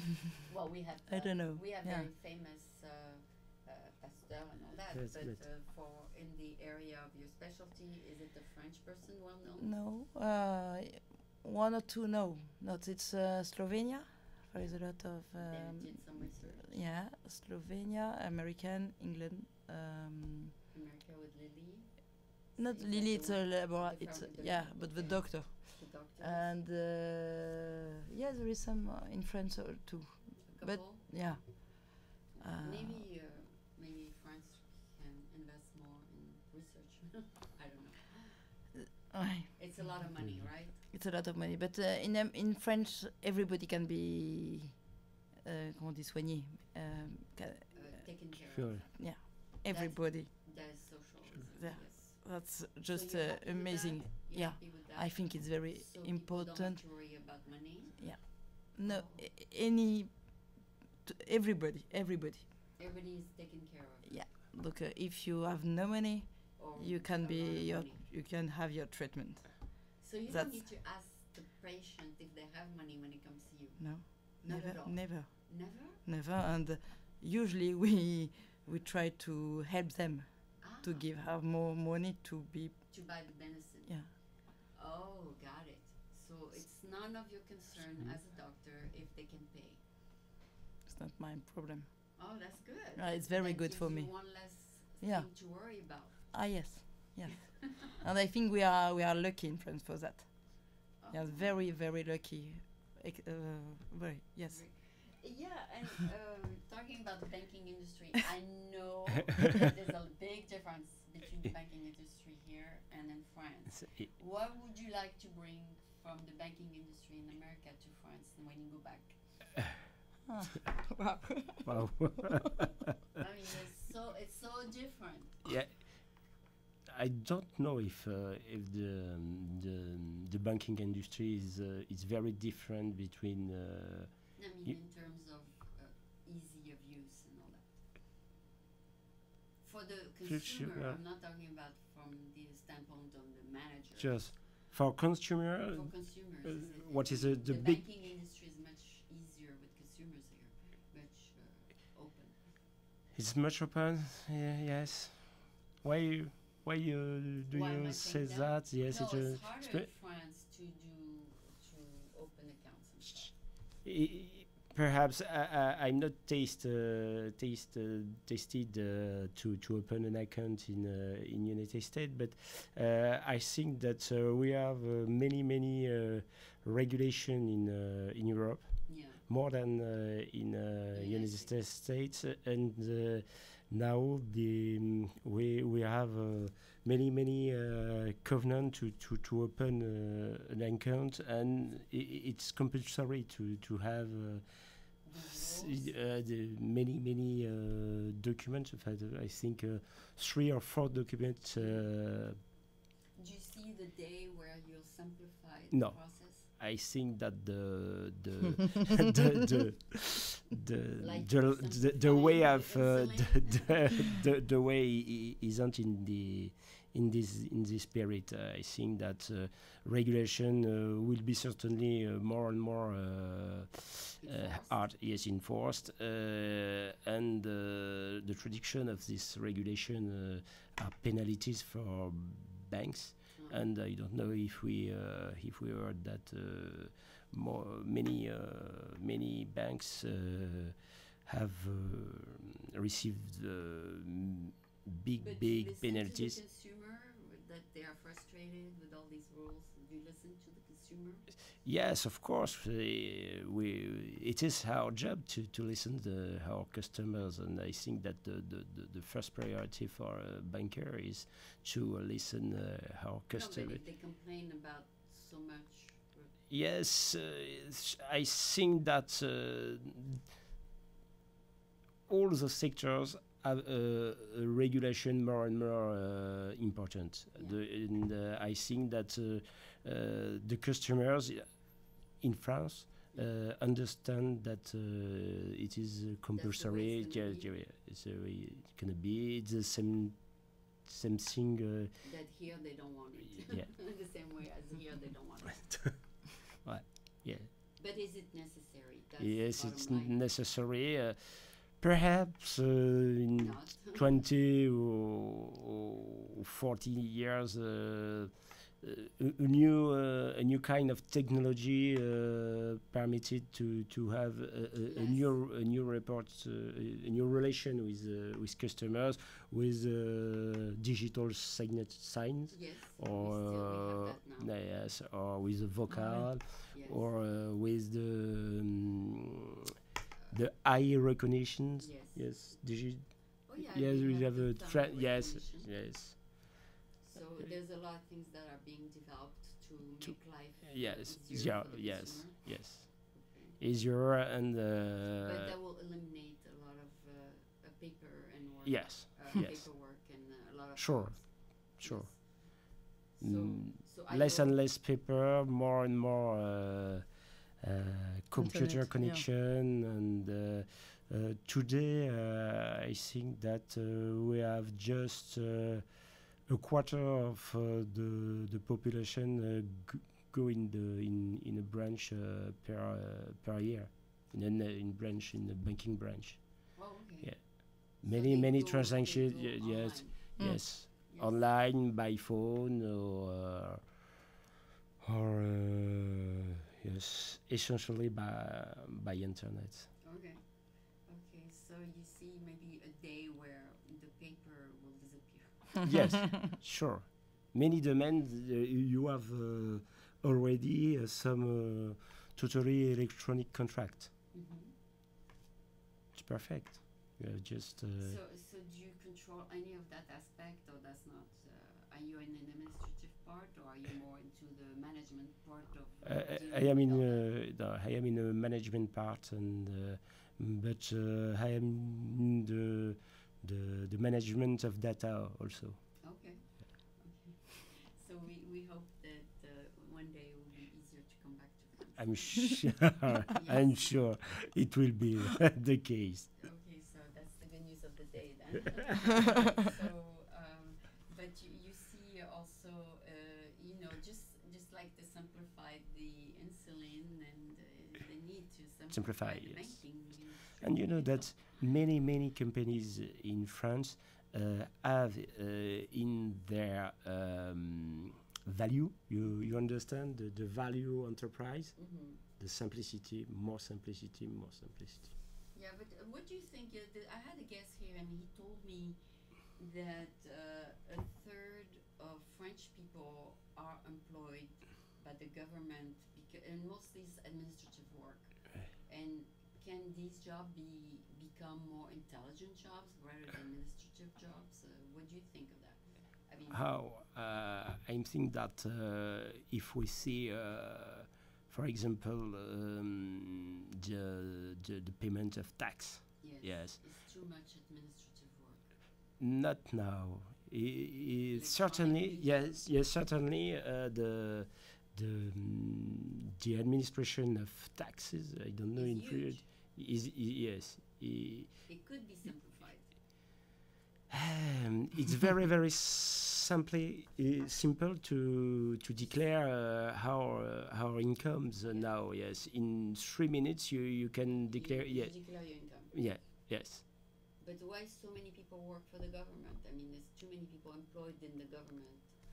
[SPEAKER 2] Well, we have.
[SPEAKER 1] I
[SPEAKER 2] uh,
[SPEAKER 1] don't know.
[SPEAKER 2] We have
[SPEAKER 1] Yeah.
[SPEAKER 2] very famous uh, uh, pasteur and all that.
[SPEAKER 3] Yes,
[SPEAKER 2] but
[SPEAKER 3] but-
[SPEAKER 2] uh, for in the area of your specialty, is it a French person well known?
[SPEAKER 1] No, uh, one or two. No, not. It's uh, Slovenia. There is a lot of
[SPEAKER 2] Then
[SPEAKER 1] um,
[SPEAKER 2] did some research.
[SPEAKER 1] yeah, Slovenia, American, England. Um,
[SPEAKER 2] America with Lily,
[SPEAKER 1] not
[SPEAKER 2] Is that
[SPEAKER 1] Lily.
[SPEAKER 2] the
[SPEAKER 1] It's
[SPEAKER 2] one-
[SPEAKER 1] a labora.
[SPEAKER 2] the
[SPEAKER 1] It's a,
[SPEAKER 2] pharma- the
[SPEAKER 1] yeah,
[SPEAKER 2] pharma-
[SPEAKER 1] but the
[SPEAKER 2] okay.
[SPEAKER 1] doctor.
[SPEAKER 2] the doctor.
[SPEAKER 1] And uh, yeah, there is some uh, in France uh, too.
[SPEAKER 2] a
[SPEAKER 1] but-
[SPEAKER 2] couple.
[SPEAKER 1] Yeah. Uh,
[SPEAKER 2] maybe uh, maybe France can invest more in research. I don't know.
[SPEAKER 1] Aye.
[SPEAKER 2] It's a lot of money, right?
[SPEAKER 1] It's a lot of money, but uh, in um, in French, everybody can be uh, comment on dit soigné. Um, ca-
[SPEAKER 2] Uh, taken care
[SPEAKER 3] Sure.
[SPEAKER 2] of.
[SPEAKER 1] everybody.
[SPEAKER 2] That is social. isn't it?
[SPEAKER 1] Yeah.
[SPEAKER 2] Yes.
[SPEAKER 1] That's
[SPEAKER 2] So
[SPEAKER 1] just
[SPEAKER 2] you're
[SPEAKER 1] uh,
[SPEAKER 2] happy with
[SPEAKER 1] amazing.
[SPEAKER 2] that? You're
[SPEAKER 1] Yeah.
[SPEAKER 2] happy with that?
[SPEAKER 1] I think it's very
[SPEAKER 2] So people
[SPEAKER 1] important.
[SPEAKER 2] don't have to worry about money.
[SPEAKER 1] No,
[SPEAKER 2] Oh.
[SPEAKER 1] a- any, t- everybody, everybody.
[SPEAKER 2] Everybody is taken care of.
[SPEAKER 1] Look, uh, if you have no money,
[SPEAKER 2] Or
[SPEAKER 1] you can
[SPEAKER 2] a lot
[SPEAKER 1] be
[SPEAKER 2] of
[SPEAKER 1] your,
[SPEAKER 2] money.
[SPEAKER 1] you can have your treatment.
[SPEAKER 2] So you don't
[SPEAKER 1] that's-
[SPEAKER 2] need to ask the patient if they have money when it comes to you.
[SPEAKER 1] No,
[SPEAKER 2] Not
[SPEAKER 1] never,
[SPEAKER 2] at all.
[SPEAKER 1] never,
[SPEAKER 2] Never.
[SPEAKER 1] never. And uh, usually we we try to help them
[SPEAKER 2] Ah,
[SPEAKER 1] to give have more money to be.
[SPEAKER 2] to buy the medicine.
[SPEAKER 1] Yeah.
[SPEAKER 2] Oh, got it. So it's none of your concern as a doctor if they can pay.
[SPEAKER 1] It's not my problem.
[SPEAKER 2] Oh, that's good.
[SPEAKER 1] Uh, it's very
[SPEAKER 2] That
[SPEAKER 1] good
[SPEAKER 2] gives
[SPEAKER 1] for
[SPEAKER 2] you
[SPEAKER 1] me.
[SPEAKER 2] One less
[SPEAKER 1] Yeah.
[SPEAKER 2] thing to worry about.
[SPEAKER 1] Ah yes, yes. And I think we are we are lucky in France for that.
[SPEAKER 2] Oh.
[SPEAKER 1] Yes, very very lucky. Ec- Uh, very yes.
[SPEAKER 2] Yeah, and um, talking about the banking industry, I know there's a big difference between the banking industry here and in France.
[SPEAKER 3] It's- it-
[SPEAKER 2] What would you like to bring from the banking industry in America to France when you go back?
[SPEAKER 1] Wow.
[SPEAKER 3] Wow.
[SPEAKER 2] I mean, it's so it's so different.
[SPEAKER 3] Yeah, I don't know if uh, if the, um, the the banking industry is uh, is very different between. Uh,
[SPEAKER 2] I mean,
[SPEAKER 3] You-
[SPEAKER 2] in terms of uh, easy of use and all that. For the
[SPEAKER 3] Sure, sure,
[SPEAKER 2] consumer,
[SPEAKER 3] yeah.
[SPEAKER 2] I'm not talking about from the standpoint of the manager.
[SPEAKER 3] just for consumer,
[SPEAKER 2] For consumers,
[SPEAKER 3] uh,
[SPEAKER 2] is it-
[SPEAKER 3] what is
[SPEAKER 2] it-
[SPEAKER 3] the- the
[SPEAKER 2] the
[SPEAKER 3] big-
[SPEAKER 2] banking industry is much easier with consumers here, much uh, open.
[SPEAKER 3] it's much open. Yeah, yes. Why why uh, do
[SPEAKER 2] Why am
[SPEAKER 3] you
[SPEAKER 2] I
[SPEAKER 3] say
[SPEAKER 2] saying
[SPEAKER 3] that? Yes,
[SPEAKER 2] no,
[SPEAKER 3] it's,
[SPEAKER 2] it's
[SPEAKER 3] uh,
[SPEAKER 2] harder
[SPEAKER 3] spe-
[SPEAKER 2] in France to do to open accounts and stuff.
[SPEAKER 3] I- Perhaps I, I, I'm not taste uh, taste uh, tasted uh, to to open an account in uh, in United States, but uh, I think that uh, we have uh, many many uh, regulation in uh, in Europe
[SPEAKER 2] Yeah.
[SPEAKER 3] more than uh, in uh,
[SPEAKER 2] United
[SPEAKER 3] United States, States uh, and uh, now the um, we we have uh, many many uh, covenant to to to open uh, an account, and I it's compulsory to to have. Uh,
[SPEAKER 2] The
[SPEAKER 3] S-
[SPEAKER 2] rules.
[SPEAKER 3] uh, the many many uh, documents. In fact, I think uh, three or four documents. Uh,
[SPEAKER 2] Do you see the day where you'll simplify
[SPEAKER 3] No.
[SPEAKER 2] the process?
[SPEAKER 3] I think that the the the the the,
[SPEAKER 2] Like
[SPEAKER 3] the, the, the way
[SPEAKER 2] simplifying
[SPEAKER 3] of uh,
[SPEAKER 2] the
[SPEAKER 3] the, the, the the way i- isn't in the in this in this spirit. Uh, I think that uh, regulation uh, will be certainly uh, more and more. Uh, Uh,
[SPEAKER 2] Enforced?
[SPEAKER 3] art is enforced, uh, and uh, the tradition of this regulation uh, are penalties for banks.
[SPEAKER 2] Mm.
[SPEAKER 3] And I don't know if we uh, if we heard that uh, more many uh, many banks uh, have uh, received uh, m- big
[SPEAKER 2] But
[SPEAKER 3] big
[SPEAKER 2] you listen
[SPEAKER 3] penalties.
[SPEAKER 2] to the consumer with- that they are frustrated with all these rules. Do you listen to the consumer?
[SPEAKER 3] Yes, of course. Uh, we it is our job to, to listen to our customers, and I think that the, the, the, the first priority for a banker is to uh, listen uh, our
[SPEAKER 2] No, but
[SPEAKER 3] customer.
[SPEAKER 2] if they complain about so much. r-
[SPEAKER 3] Yes, uh, it's- I think that uh, all the sectors have uh, a regulation more and more uh, important.
[SPEAKER 2] Yeah.
[SPEAKER 3] The, and uh, I think that uh, uh, the customers in France uh, understand that uh, it is uh, compulsory.
[SPEAKER 2] it's gonna
[SPEAKER 3] yeah,
[SPEAKER 2] be.
[SPEAKER 3] yeah, it's, uh, it's gonna be it's the same same thing. Uh,
[SPEAKER 2] That here they don't want it.
[SPEAKER 3] Yeah.
[SPEAKER 2] The same way as here they don't want it.
[SPEAKER 3] yeah.
[SPEAKER 2] But is it necessary? That's
[SPEAKER 3] yes,
[SPEAKER 2] the
[SPEAKER 3] it's
[SPEAKER 2] bottom line.
[SPEAKER 3] necessary. Uh, perhaps uh, in
[SPEAKER 2] Not.
[SPEAKER 3] twenty or, or forty years, uh, a, a new uh, a new kind of technology uh, permitted to to have a, a, a
[SPEAKER 2] Yes.
[SPEAKER 3] new a new report, uh, a new relation with uh, with customers, with uh, digital signet signs,
[SPEAKER 2] Yes.
[SPEAKER 3] or
[SPEAKER 2] we still we
[SPEAKER 3] uh,
[SPEAKER 2] have that now.
[SPEAKER 3] yes, or with the vocal,
[SPEAKER 2] Yes.
[SPEAKER 3] or uh, with the um, the eye recognitions.
[SPEAKER 2] yes.
[SPEAKER 3] Yes, digi-
[SPEAKER 2] Oh yeah.
[SPEAKER 3] yes, we have
[SPEAKER 2] the
[SPEAKER 3] a
[SPEAKER 2] tongue
[SPEAKER 3] tra- yes,
[SPEAKER 2] recognition.
[SPEAKER 3] yes.
[SPEAKER 2] So there's a lot of things that are being developed to,
[SPEAKER 3] To-
[SPEAKER 2] make life uh,
[SPEAKER 3] Yes,
[SPEAKER 2] easier
[SPEAKER 3] yeah,
[SPEAKER 2] for the
[SPEAKER 3] yes,
[SPEAKER 2] consumer.
[SPEAKER 3] yes.
[SPEAKER 2] Okay.
[SPEAKER 3] Easier and
[SPEAKER 2] But
[SPEAKER 3] uh,
[SPEAKER 2] that will eliminate a lot of uh, uh, paper and work.
[SPEAKER 3] yes,
[SPEAKER 2] Uh,
[SPEAKER 3] yes.
[SPEAKER 2] Paperwork and uh, a lot of.
[SPEAKER 3] Sure,
[SPEAKER 2] things.
[SPEAKER 3] sure.
[SPEAKER 2] Yes. So,
[SPEAKER 3] Mm,
[SPEAKER 2] so I
[SPEAKER 3] less
[SPEAKER 2] go-
[SPEAKER 3] and less paper, more and more uh, uh, computer
[SPEAKER 1] Internet, yeah.
[SPEAKER 3] connection, and uh, uh, today uh, I think that uh, we have just uh, a quarter of uh, the the population uh, g- go in the in in a branch uh, per uh, per year, in a n- in branch in the banking branch.
[SPEAKER 2] Oh, okay.
[SPEAKER 3] Yeah.
[SPEAKER 2] So
[SPEAKER 3] Many
[SPEAKER 2] they
[SPEAKER 3] many
[SPEAKER 2] go- they
[SPEAKER 3] transactions,
[SPEAKER 2] go
[SPEAKER 3] y- yes,
[SPEAKER 2] online.
[SPEAKER 1] Mm.
[SPEAKER 3] yes,
[SPEAKER 2] Yes.
[SPEAKER 3] online, by phone, or uh, or uh, yes, essentially by by internet.
[SPEAKER 2] Okay. Okay. So you see maybe a day where the paper will disappear.
[SPEAKER 3] Yes, sure. Many domains uh, you have uh, already uh, some uh, totally electronic contract.
[SPEAKER 2] Mm-hmm.
[SPEAKER 3] It's perfect. You have just uh,
[SPEAKER 2] So, so do you control any of that aspect, or that's not? Uh, are you in an administrative part, or are you more into the management part of?
[SPEAKER 3] Uh,
[SPEAKER 2] uh,
[SPEAKER 3] I
[SPEAKER 2] dealing
[SPEAKER 3] am
[SPEAKER 2] with
[SPEAKER 3] in
[SPEAKER 2] all that?
[SPEAKER 3] uh, no, I am in a management part, and uh, but uh, I am in the, the the management of data also.
[SPEAKER 2] Okay. Okay. So we, we hope that uh, one day it will be easier to come back to France.
[SPEAKER 3] I'm sure. I'm sure it will be the case.
[SPEAKER 2] Okay, so that's the good news of the day then. So, um, but you, you see also, uh, you know, just just like to simplify the insulin and uh, the need to simplify,
[SPEAKER 3] Simplify,
[SPEAKER 2] the
[SPEAKER 3] yes.
[SPEAKER 2] banking industry.
[SPEAKER 3] And you know that many many companies in France uh, have uh, in their um, value. You you understand the, the value enterprise,
[SPEAKER 2] Mm-hmm.
[SPEAKER 3] the simplicity, more simplicity, more simplicity.
[SPEAKER 2] Yeah, but uh, what do you think? Uh, the, I had a guest here, and he told me that uh, a third of French people are employed by the government, beca- and mostly it's administrative work. And can these jobs be become more intelligent jobs rather than administrative jobs? Uh, what do you think of that? I mean,
[SPEAKER 3] How uh, I think that uh, if we see, uh, for example, um, the, the the payment of tax,
[SPEAKER 2] yes,
[SPEAKER 3] yes.
[SPEAKER 2] it's too much administrative work.
[SPEAKER 3] not now. I, I
[SPEAKER 2] Like
[SPEAKER 3] certainly,
[SPEAKER 2] chronic
[SPEAKER 3] yes, yes, certainly uh, the the mm, the administration of taxes. I don't know
[SPEAKER 2] Is
[SPEAKER 3] in
[SPEAKER 2] huge.
[SPEAKER 3] period is, i- yes. i-
[SPEAKER 2] It could be simplified.
[SPEAKER 3] Um, it's very, very simply uh, simple to to declare uh, our uh, our incomes uh, now. Yes, in three minutes you you can declare.
[SPEAKER 2] You,
[SPEAKER 3] Yeah,
[SPEAKER 2] you declare your income.
[SPEAKER 3] yeah, yes.
[SPEAKER 2] But why so many people work for the government? I mean, there's too many people employed in the government.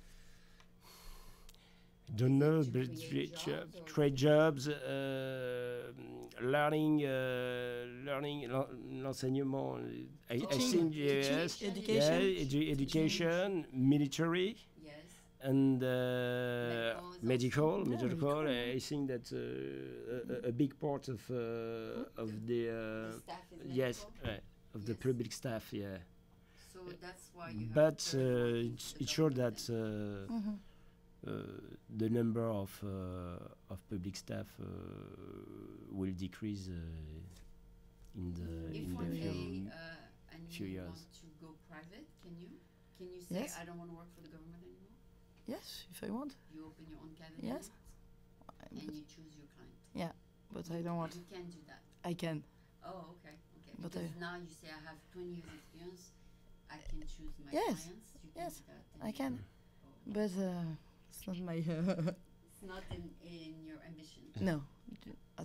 [SPEAKER 3] Don't
[SPEAKER 2] Is it
[SPEAKER 3] know,
[SPEAKER 2] to
[SPEAKER 3] but
[SPEAKER 2] create
[SPEAKER 3] trade
[SPEAKER 2] jobs
[SPEAKER 3] jobs,
[SPEAKER 2] or-
[SPEAKER 3] trade jobs, uh, learning, uh, learning, l'en- l'enseignement. I, I
[SPEAKER 2] Teaching.
[SPEAKER 3] think
[SPEAKER 2] Teaching.
[SPEAKER 3] yes,
[SPEAKER 1] Education.
[SPEAKER 3] yeah, edu- education, military,
[SPEAKER 2] Yes.
[SPEAKER 3] and uh,
[SPEAKER 2] Medical is
[SPEAKER 3] medical,
[SPEAKER 2] also-
[SPEAKER 1] Yeah,
[SPEAKER 3] medical.
[SPEAKER 1] medical,
[SPEAKER 3] I think that uh, a, a big part of uh, of the
[SPEAKER 2] The
[SPEAKER 3] uh,
[SPEAKER 2] staff is
[SPEAKER 3] yes
[SPEAKER 2] medical.
[SPEAKER 3] uh, of the
[SPEAKER 2] Yes.
[SPEAKER 3] public staff. Yeah,
[SPEAKER 2] So that's why you have
[SPEAKER 3] but
[SPEAKER 2] third
[SPEAKER 3] uh,
[SPEAKER 2] working
[SPEAKER 3] it's,
[SPEAKER 2] for the
[SPEAKER 3] it's sure
[SPEAKER 2] government
[SPEAKER 3] that.
[SPEAKER 2] then.
[SPEAKER 3] Uh,
[SPEAKER 1] Mhm.
[SPEAKER 3] uh, the number of uh, of public staff uh, will decrease uh, in the
[SPEAKER 2] If
[SPEAKER 3] in
[SPEAKER 2] one
[SPEAKER 3] the
[SPEAKER 2] day
[SPEAKER 3] few,
[SPEAKER 2] uh, and
[SPEAKER 3] few
[SPEAKER 2] you
[SPEAKER 3] years.
[SPEAKER 2] want to go private, can you? Can you say
[SPEAKER 1] Yes.
[SPEAKER 2] I don't want to work for the government anymore?
[SPEAKER 1] Yes, if I want.
[SPEAKER 2] You open your own cabinet
[SPEAKER 1] Yes.
[SPEAKER 2] and
[SPEAKER 1] But,
[SPEAKER 2] you choose your client.
[SPEAKER 1] but I don't want.
[SPEAKER 2] You can do that.
[SPEAKER 1] I can.
[SPEAKER 2] Oh, okay, okay.
[SPEAKER 1] But
[SPEAKER 2] because
[SPEAKER 1] I-
[SPEAKER 2] now you say I have twenty years experience. I can choose my
[SPEAKER 1] Yes,
[SPEAKER 2] clients. You can
[SPEAKER 1] yes,
[SPEAKER 2] do that.
[SPEAKER 1] I
[SPEAKER 2] and-
[SPEAKER 1] can.
[SPEAKER 2] Oh.
[SPEAKER 1] But uh, it's not my.
[SPEAKER 2] It's not in, in your ambition.
[SPEAKER 1] no, at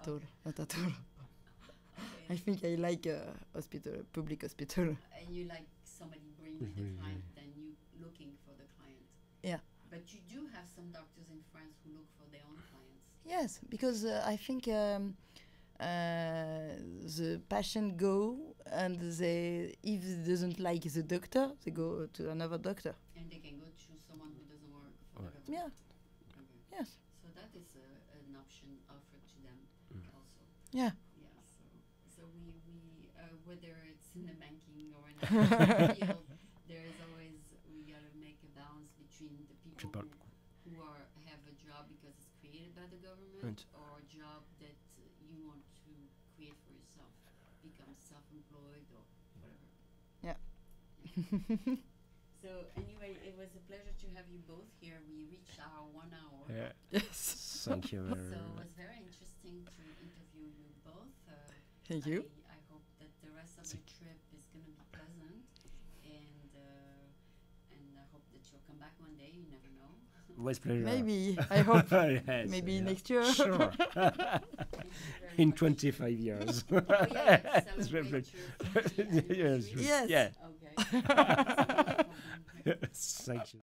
[SPEAKER 1] all. Not at all. I think I like uh, hospital, public hospital.
[SPEAKER 2] And you like somebody bringing the
[SPEAKER 3] Mhm.
[SPEAKER 2] client than you looking for the client.
[SPEAKER 1] Yeah.
[SPEAKER 2] But you do have some doctors in France who look for their own clients.
[SPEAKER 1] Yes, because uh, I think um, uh, the patient go and they, if they doesn't like the doctor, they go to another doctor.
[SPEAKER 2] And they can go choose someone who doesn't work for
[SPEAKER 3] Ouais.
[SPEAKER 2] the government.
[SPEAKER 1] Yeah.
[SPEAKER 2] Okay.
[SPEAKER 1] Yes.
[SPEAKER 2] So that is a, an option offered to them
[SPEAKER 3] Mm.
[SPEAKER 2] also.
[SPEAKER 1] Yeah.
[SPEAKER 2] Yeah. So, so we, we uh, whether it's in the banking or in another field, there is always, we got to make a balance between the
[SPEAKER 3] Je
[SPEAKER 2] people
[SPEAKER 3] parle.
[SPEAKER 2] who, who are have a job because it's created by the government
[SPEAKER 3] Right.
[SPEAKER 2] or a job that uh, you want to create for yourself, become self-employed or whatever.
[SPEAKER 1] Yeah.
[SPEAKER 2] Yeah. So anyway, it was a pleasure to have you both here. We reached our one hour.
[SPEAKER 3] Yeah.
[SPEAKER 1] Yes.
[SPEAKER 3] Thank you very
[SPEAKER 2] So it
[SPEAKER 3] much.
[SPEAKER 2] was very interesting to interview you both. Uh,
[SPEAKER 1] Thank you.
[SPEAKER 2] I, I hope that the rest of the trip is going to be pleasant, and uh, and I hope that you'll come back one day. You never know.
[SPEAKER 3] Was pleasure.
[SPEAKER 1] Maybe. I hope.
[SPEAKER 3] Yes,
[SPEAKER 1] Maybe
[SPEAKER 3] yeah.
[SPEAKER 1] next year.
[SPEAKER 3] Sure.
[SPEAKER 2] Thank you very
[SPEAKER 3] In
[SPEAKER 2] much.
[SPEAKER 3] twenty-five years.
[SPEAKER 2] Oh, yeah, like
[SPEAKER 3] It's very
[SPEAKER 2] celebrate
[SPEAKER 3] pleasure.
[SPEAKER 2] your fiftieth
[SPEAKER 3] Yes.
[SPEAKER 2] anniversary.
[SPEAKER 1] Yes.
[SPEAKER 3] Yeah.
[SPEAKER 2] Okay.
[SPEAKER 3] Thank you.